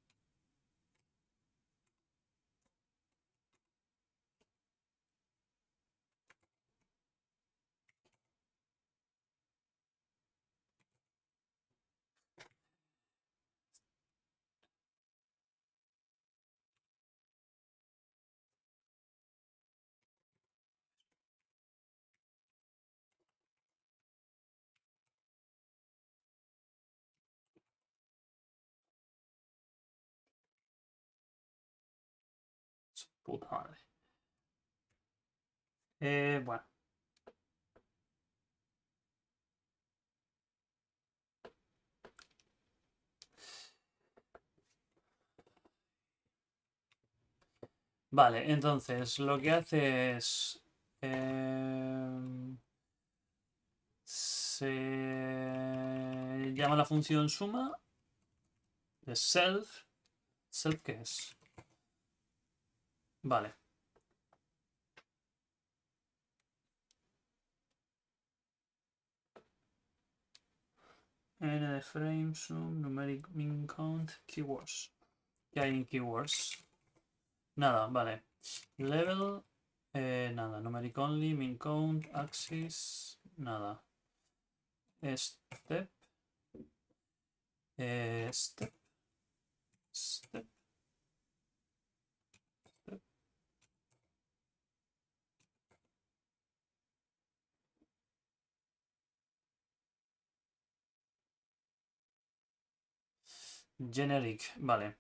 Puta madre. Eh, bueno. Vale, entonces lo que hace es... em, se llama la función suma de self. ¿Self qué es? Vale. N de frame, sum, numeric min count, keywords. ¿Qué hay en keywords? Nada, vale. Level, eh, nada. Numeric only, min count, axis, nada. Step, eh, step, step, step. Generic, vale.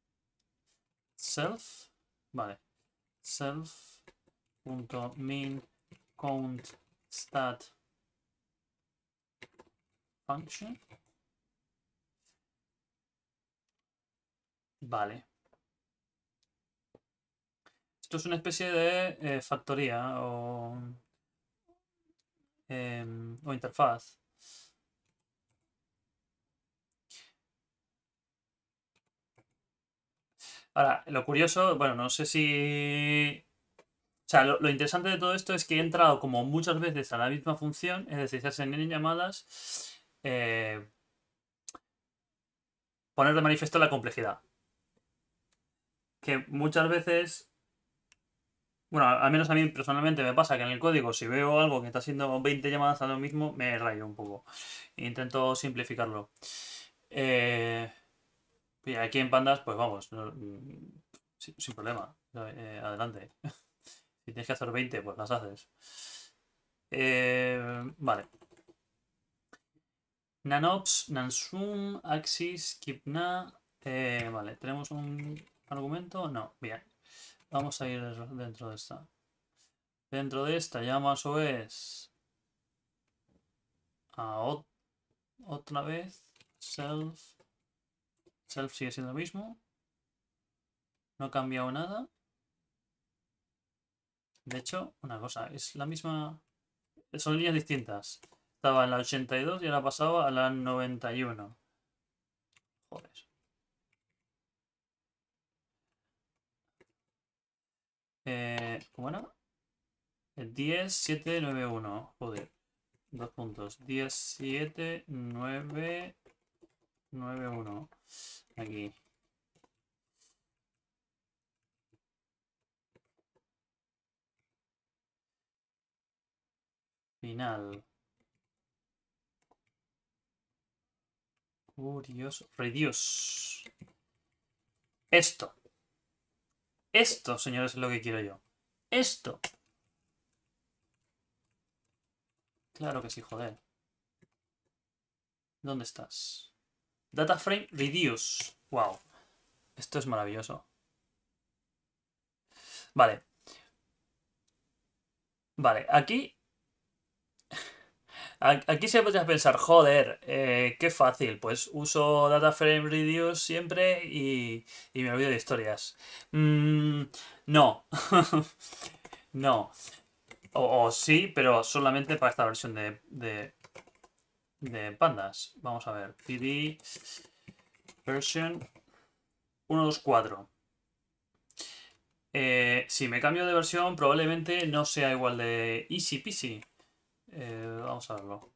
Self, vale. Self punto min count stat function. Vale. Esto es una especie de eh, factoría o, em, o interfaz. Ahora, lo curioso, bueno, no sé si... O sea, lo, lo interesante de todo esto es que he entrado como muchas veces a la misma función, es decir, se hacen en llamadas, eh, poner de manifiesto la complejidad. Que muchas veces, bueno, al menos a mí personalmente me pasa que en el código, si veo algo que está haciendo veinte llamadas a lo mismo, me rayo un poco. Intento simplificarlo. Eh, y aquí en Pandas, pues vamos, no- mm, sin, sin problema. Eh, adelante. Si tienes que hacer veinte, pues las haces. Eh, vale. Nanops, nansum, axis, kipna. Eh, vale, ¿tenemos un argumento? No, bien. Vamos a ir dentro de esta. Dentro de esta ya más o es a ot- otra vez. Self. Self sigue siendo lo mismo. No ha cambiado nada. De hecho, una cosa, es la misma. Son líneas distintas. Estaba en la ochenta y dos y ahora pasaba a la noventa y uno. Joder. Eh, ¿cómo era? diez, siete, nueve, uno. Joder. Dos puntos. diez, siete, nueve, nueve, uno. Aquí. Final. Curioso. Reduce. Esto. Esto, señores, es lo que quiero yo. Esto. Claro que sí, joder. ¿Dónde estás? Data frame reduce. Wow. Esto es maravilloso. Vale. Vale, aquí. Aquí se podría pensar, joder, eh, qué fácil. Pues uso data frame reduce siempre y, y me olvido de historias. Mm, no. No. O, o sí, pero solamente para esta versión de, de, de pandas. Vamos a ver. P D version uno punto dos punto cuatro. Eh, si me cambio de versión, probablemente no sea igual de easy peasy. Eh, vamos a verlo.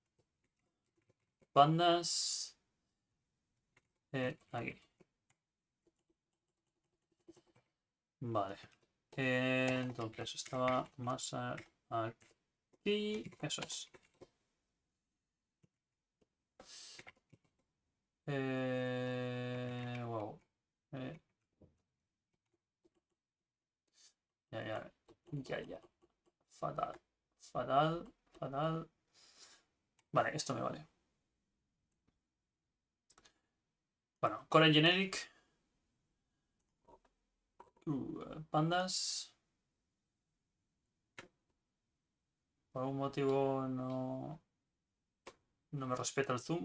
Pandas. Eh, aquí. Vale. Eh, entonces estaba más aquí. Eso es. Eh, wow. Eh, ya, ya. Ya, ya. Fatal. Fatal. Fatal. Vale, esto me vale. Bueno, Core Generic. Uh, pandas. Por algún motivo no, no me respeta el zoom.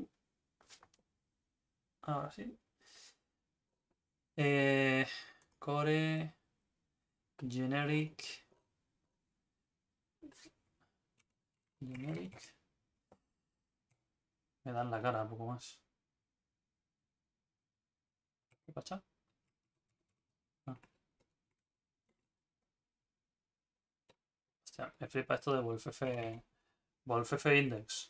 Ahora sí. Eh, core. Generic. Generic. Me dan la cara un poco más. ¿Qué pasa? Ah. Hostia, me flipa esto de WolfF. WolfF Index.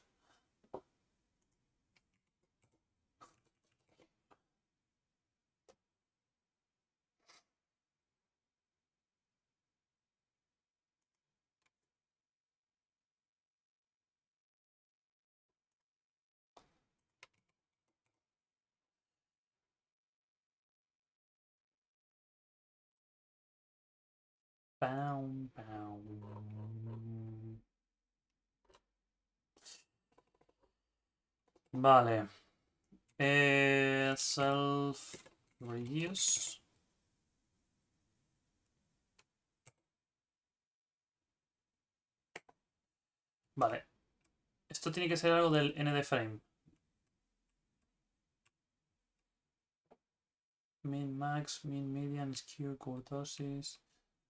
Pam, pam. Vale. Eh, self reuse. Vale. Esto tiene que ser algo del ndFrame. Min max, min median, skew, kurtosis.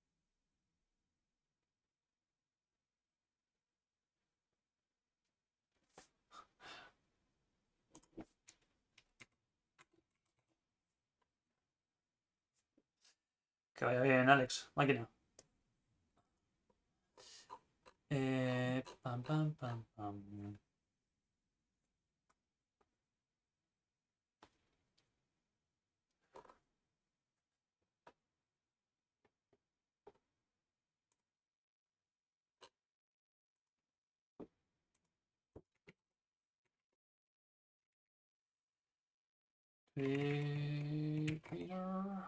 Que vaya bien, Alex. Máquina. Eh, pam, pam, pam, pam. Peter.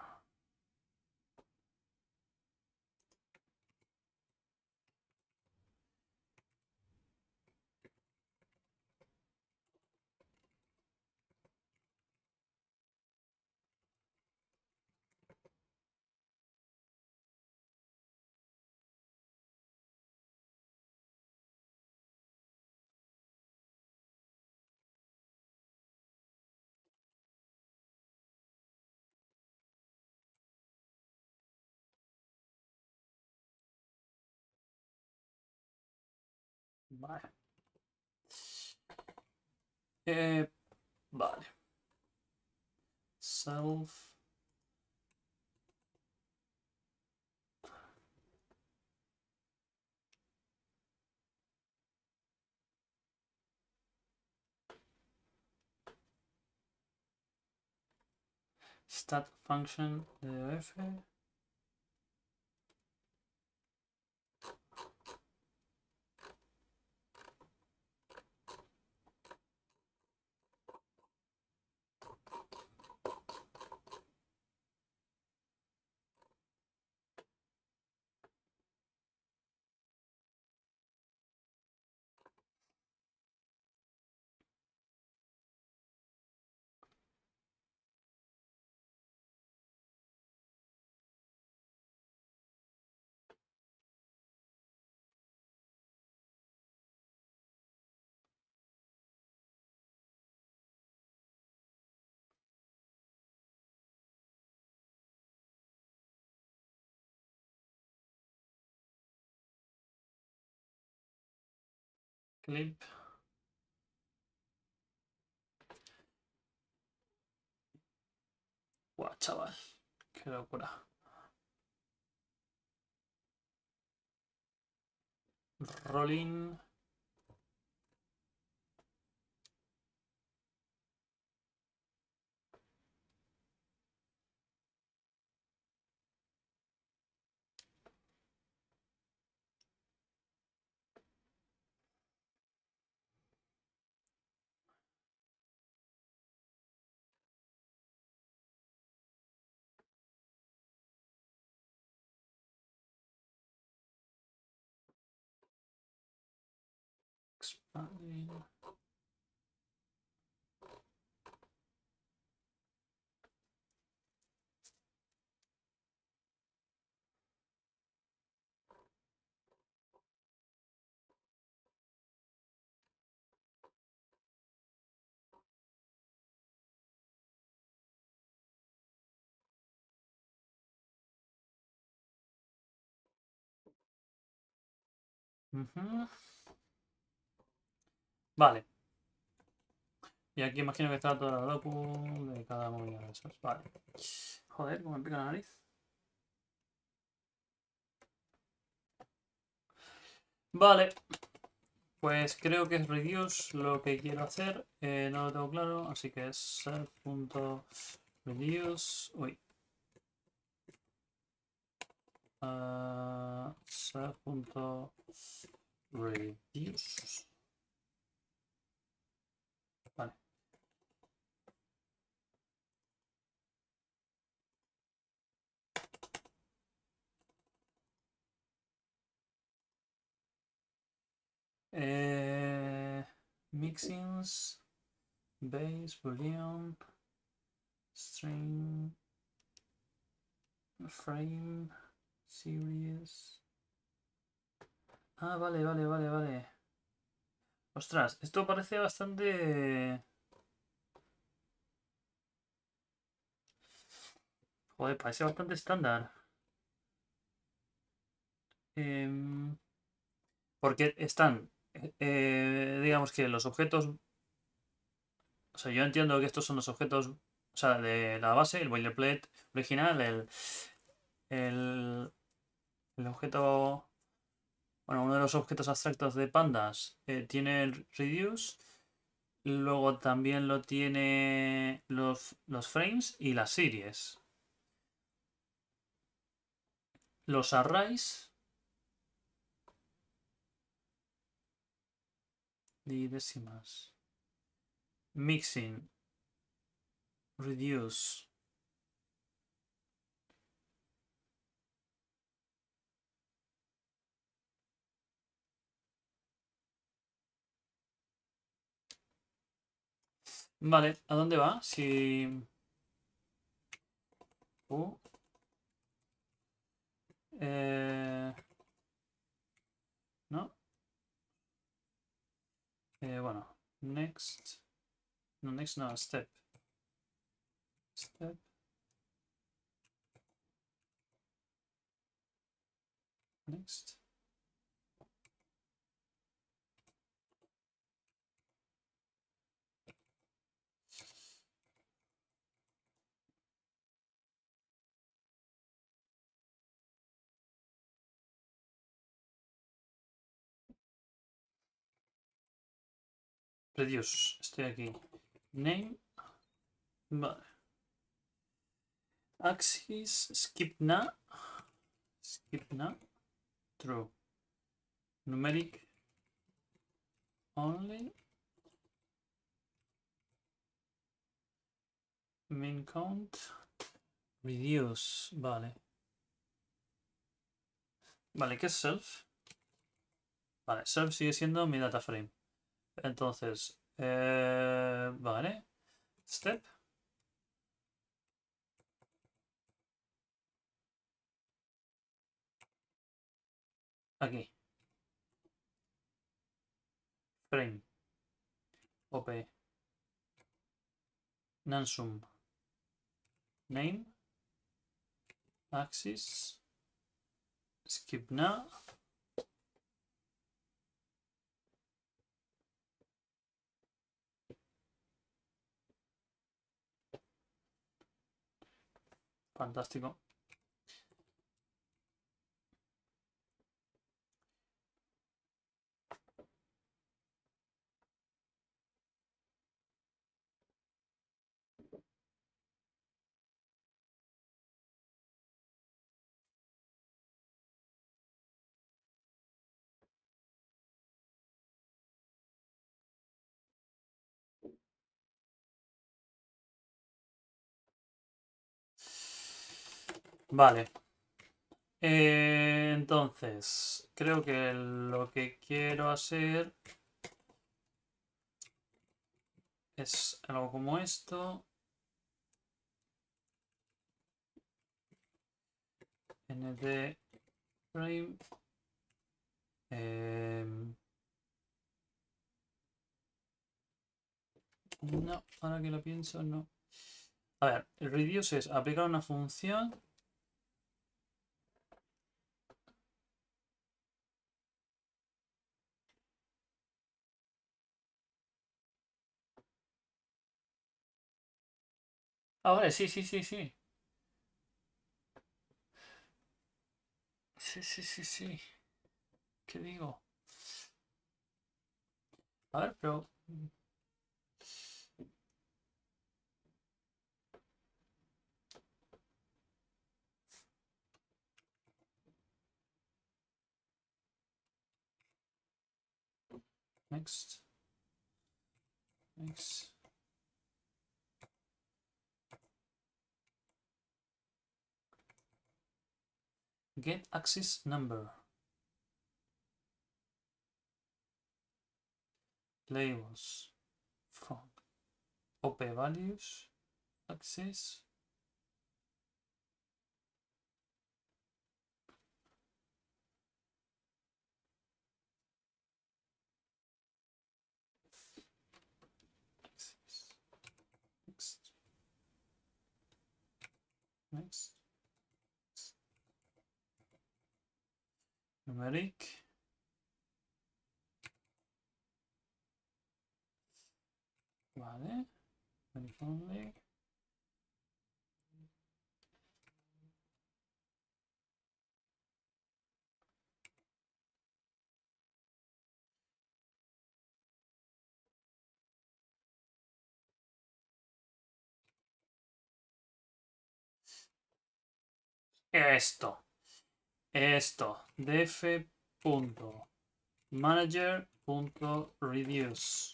Vale. Eh, vale. Self. Stat function de F. Clip. Guau, chaval. Qué locura. Rolling. Expanding. Ujú. Vale. Y aquí imagino que está toda la docu de cada movida de esas. Vale. Joder, cómo me pica la nariz. Vale. Pues creo que es reduce lo que quiero hacer. Eh, no lo tengo claro, así que es self.reduce. Uy. Uh, self.reduce. Vale. Eh, mixins, base, boolean, string, frame, series. Ah, vale, vale, vale, vale. Ostras, esto parece bastante... Joder, parece bastante estándar. Em, porque están, eh, digamos que los objetos... O sea, yo entiendo que estos son los objetos, o sea, de la base, el boilerplate original, el, el, el objeto... Bueno, uno de los objetos abstractos de pandas eh, tiene el reduce. Luego también lo tiene los, los frames y las series. Los arrays de décimas. Mixing. Reduce. Vale, ¿a dónde va? Si... Uh, eh, ¿no? Eh, bueno, next. No, next no, step. Step. Next. Reduce. Estoy aquí. Name. Vale. Axis. Skip na. Skip na. True. Numeric. Only. Main count. Reduce. Vale. Vale, ¿qué es self? Vale, self sigue siendo mi data frame. Entonces, eh, vale. Step. Aquí. Frame. O P. Nansum. Name. Axis. Skip now. Fantástico. Vale. Eh, entonces, creo que lo que quiero hacer es algo como esto. Nd frame. Eh, no, ahora que lo pienso, no. A ver, el reduce es aplicar una función. Ah, vale, sí, sí, sí, sí. Sí, sí, sí, sí. ¿Qué digo? A ver, pero... Next. Next. Get access number. Labels. From. O P values. Access. Access. Next. Next. Numeric. Vale. Only. Esto. Esto. df.manager.reduce.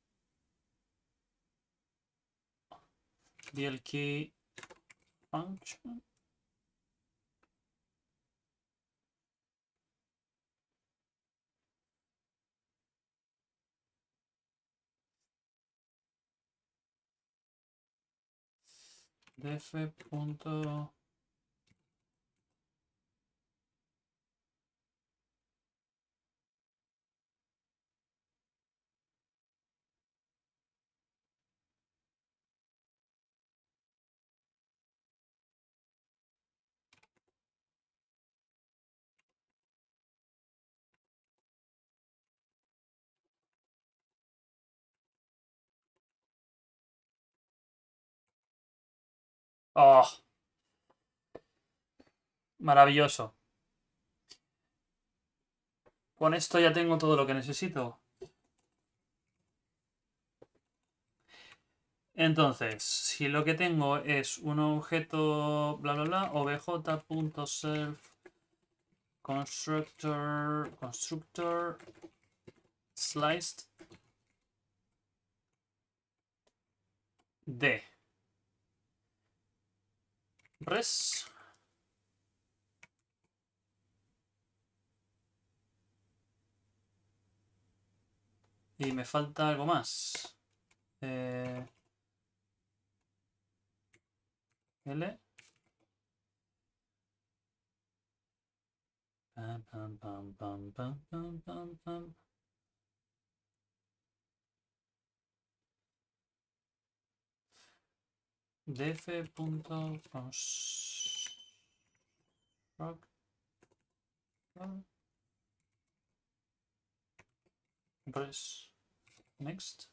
D L key function. df. Oh, maravilloso. Con esto ya tengo todo lo que necesito. Entonces, si lo que tengo es un objeto bla bla bla, obj.self constructor constructor sliced de res y me falta algo más. Eh, L. Pam, pam, pam, pam, pam, pam, pam, pam. df.construct res. Next.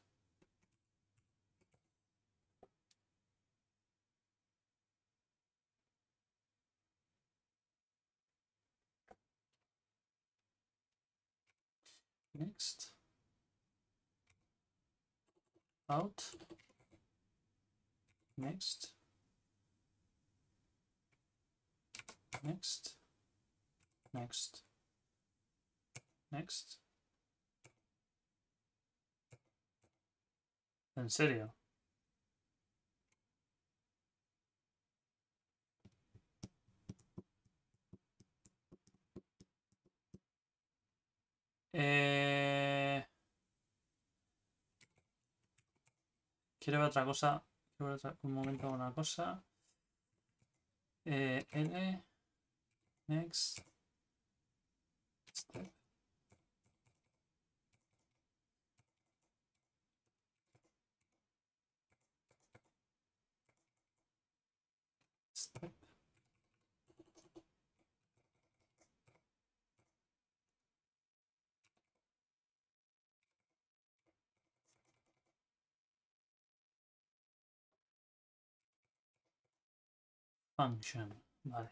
Next. Out. Next. Next. Next. Next. ¿En serio? Eh... Quiero ver otra cosa. Quiero ver otra... un momento una cosa. Eh, L. Next. Step. Step. function. Vale.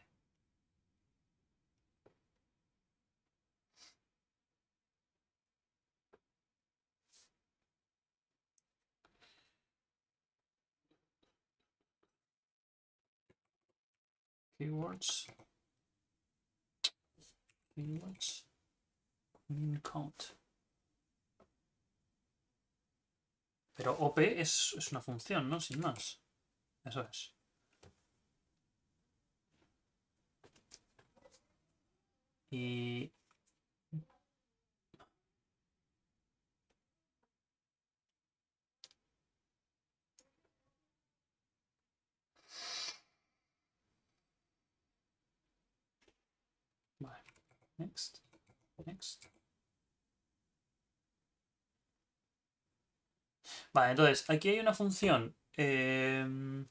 Keywords. Keywords. Min count. Pero O P es, es una función, ¿no? Sin más. Eso es. Y... Vale. Next. Next. Vale, entonces, aquí hay una función. Eh...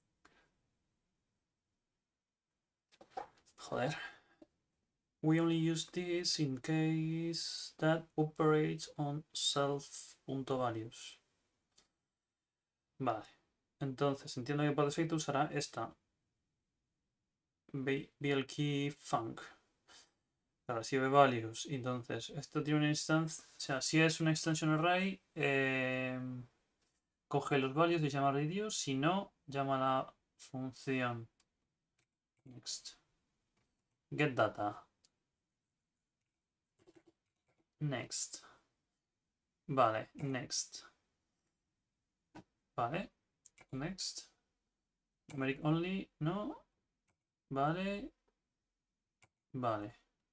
Joder. We only use this in case that operates on self.values. Vale. Entonces, entiendo que por defecto usará esta. blkey func. Recibe values. Entonces, esto tiene una instancia. O sea, si es una extension array, eh, coge los values y llama reduce. Si no, llama la función next. Get data. Next. Vale, next. Vale, next. Numeric only, no. Vale. Vale.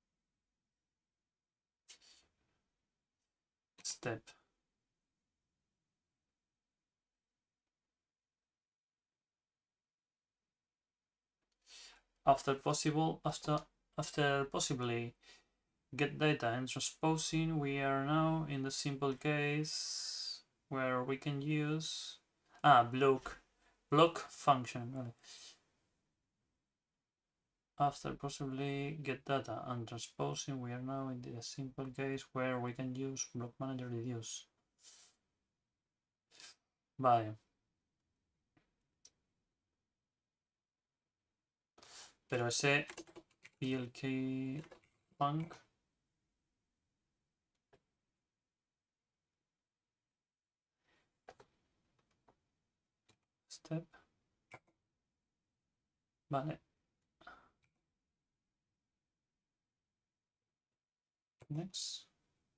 Step. After possible, after, after possibly get data and transposing, we are now in the simple case where we can use ah block block function. Vale. After possibly get data and transposing, we are now in the simple case where we can use block manager reduce. Vale. Pero ese blkey func step. Vale. Next.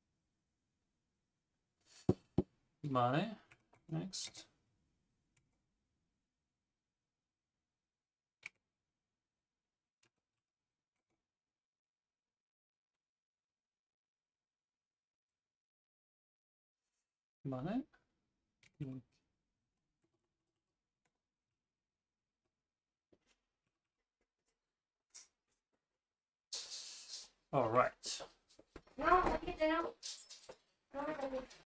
Vale. Next. Vale. All right.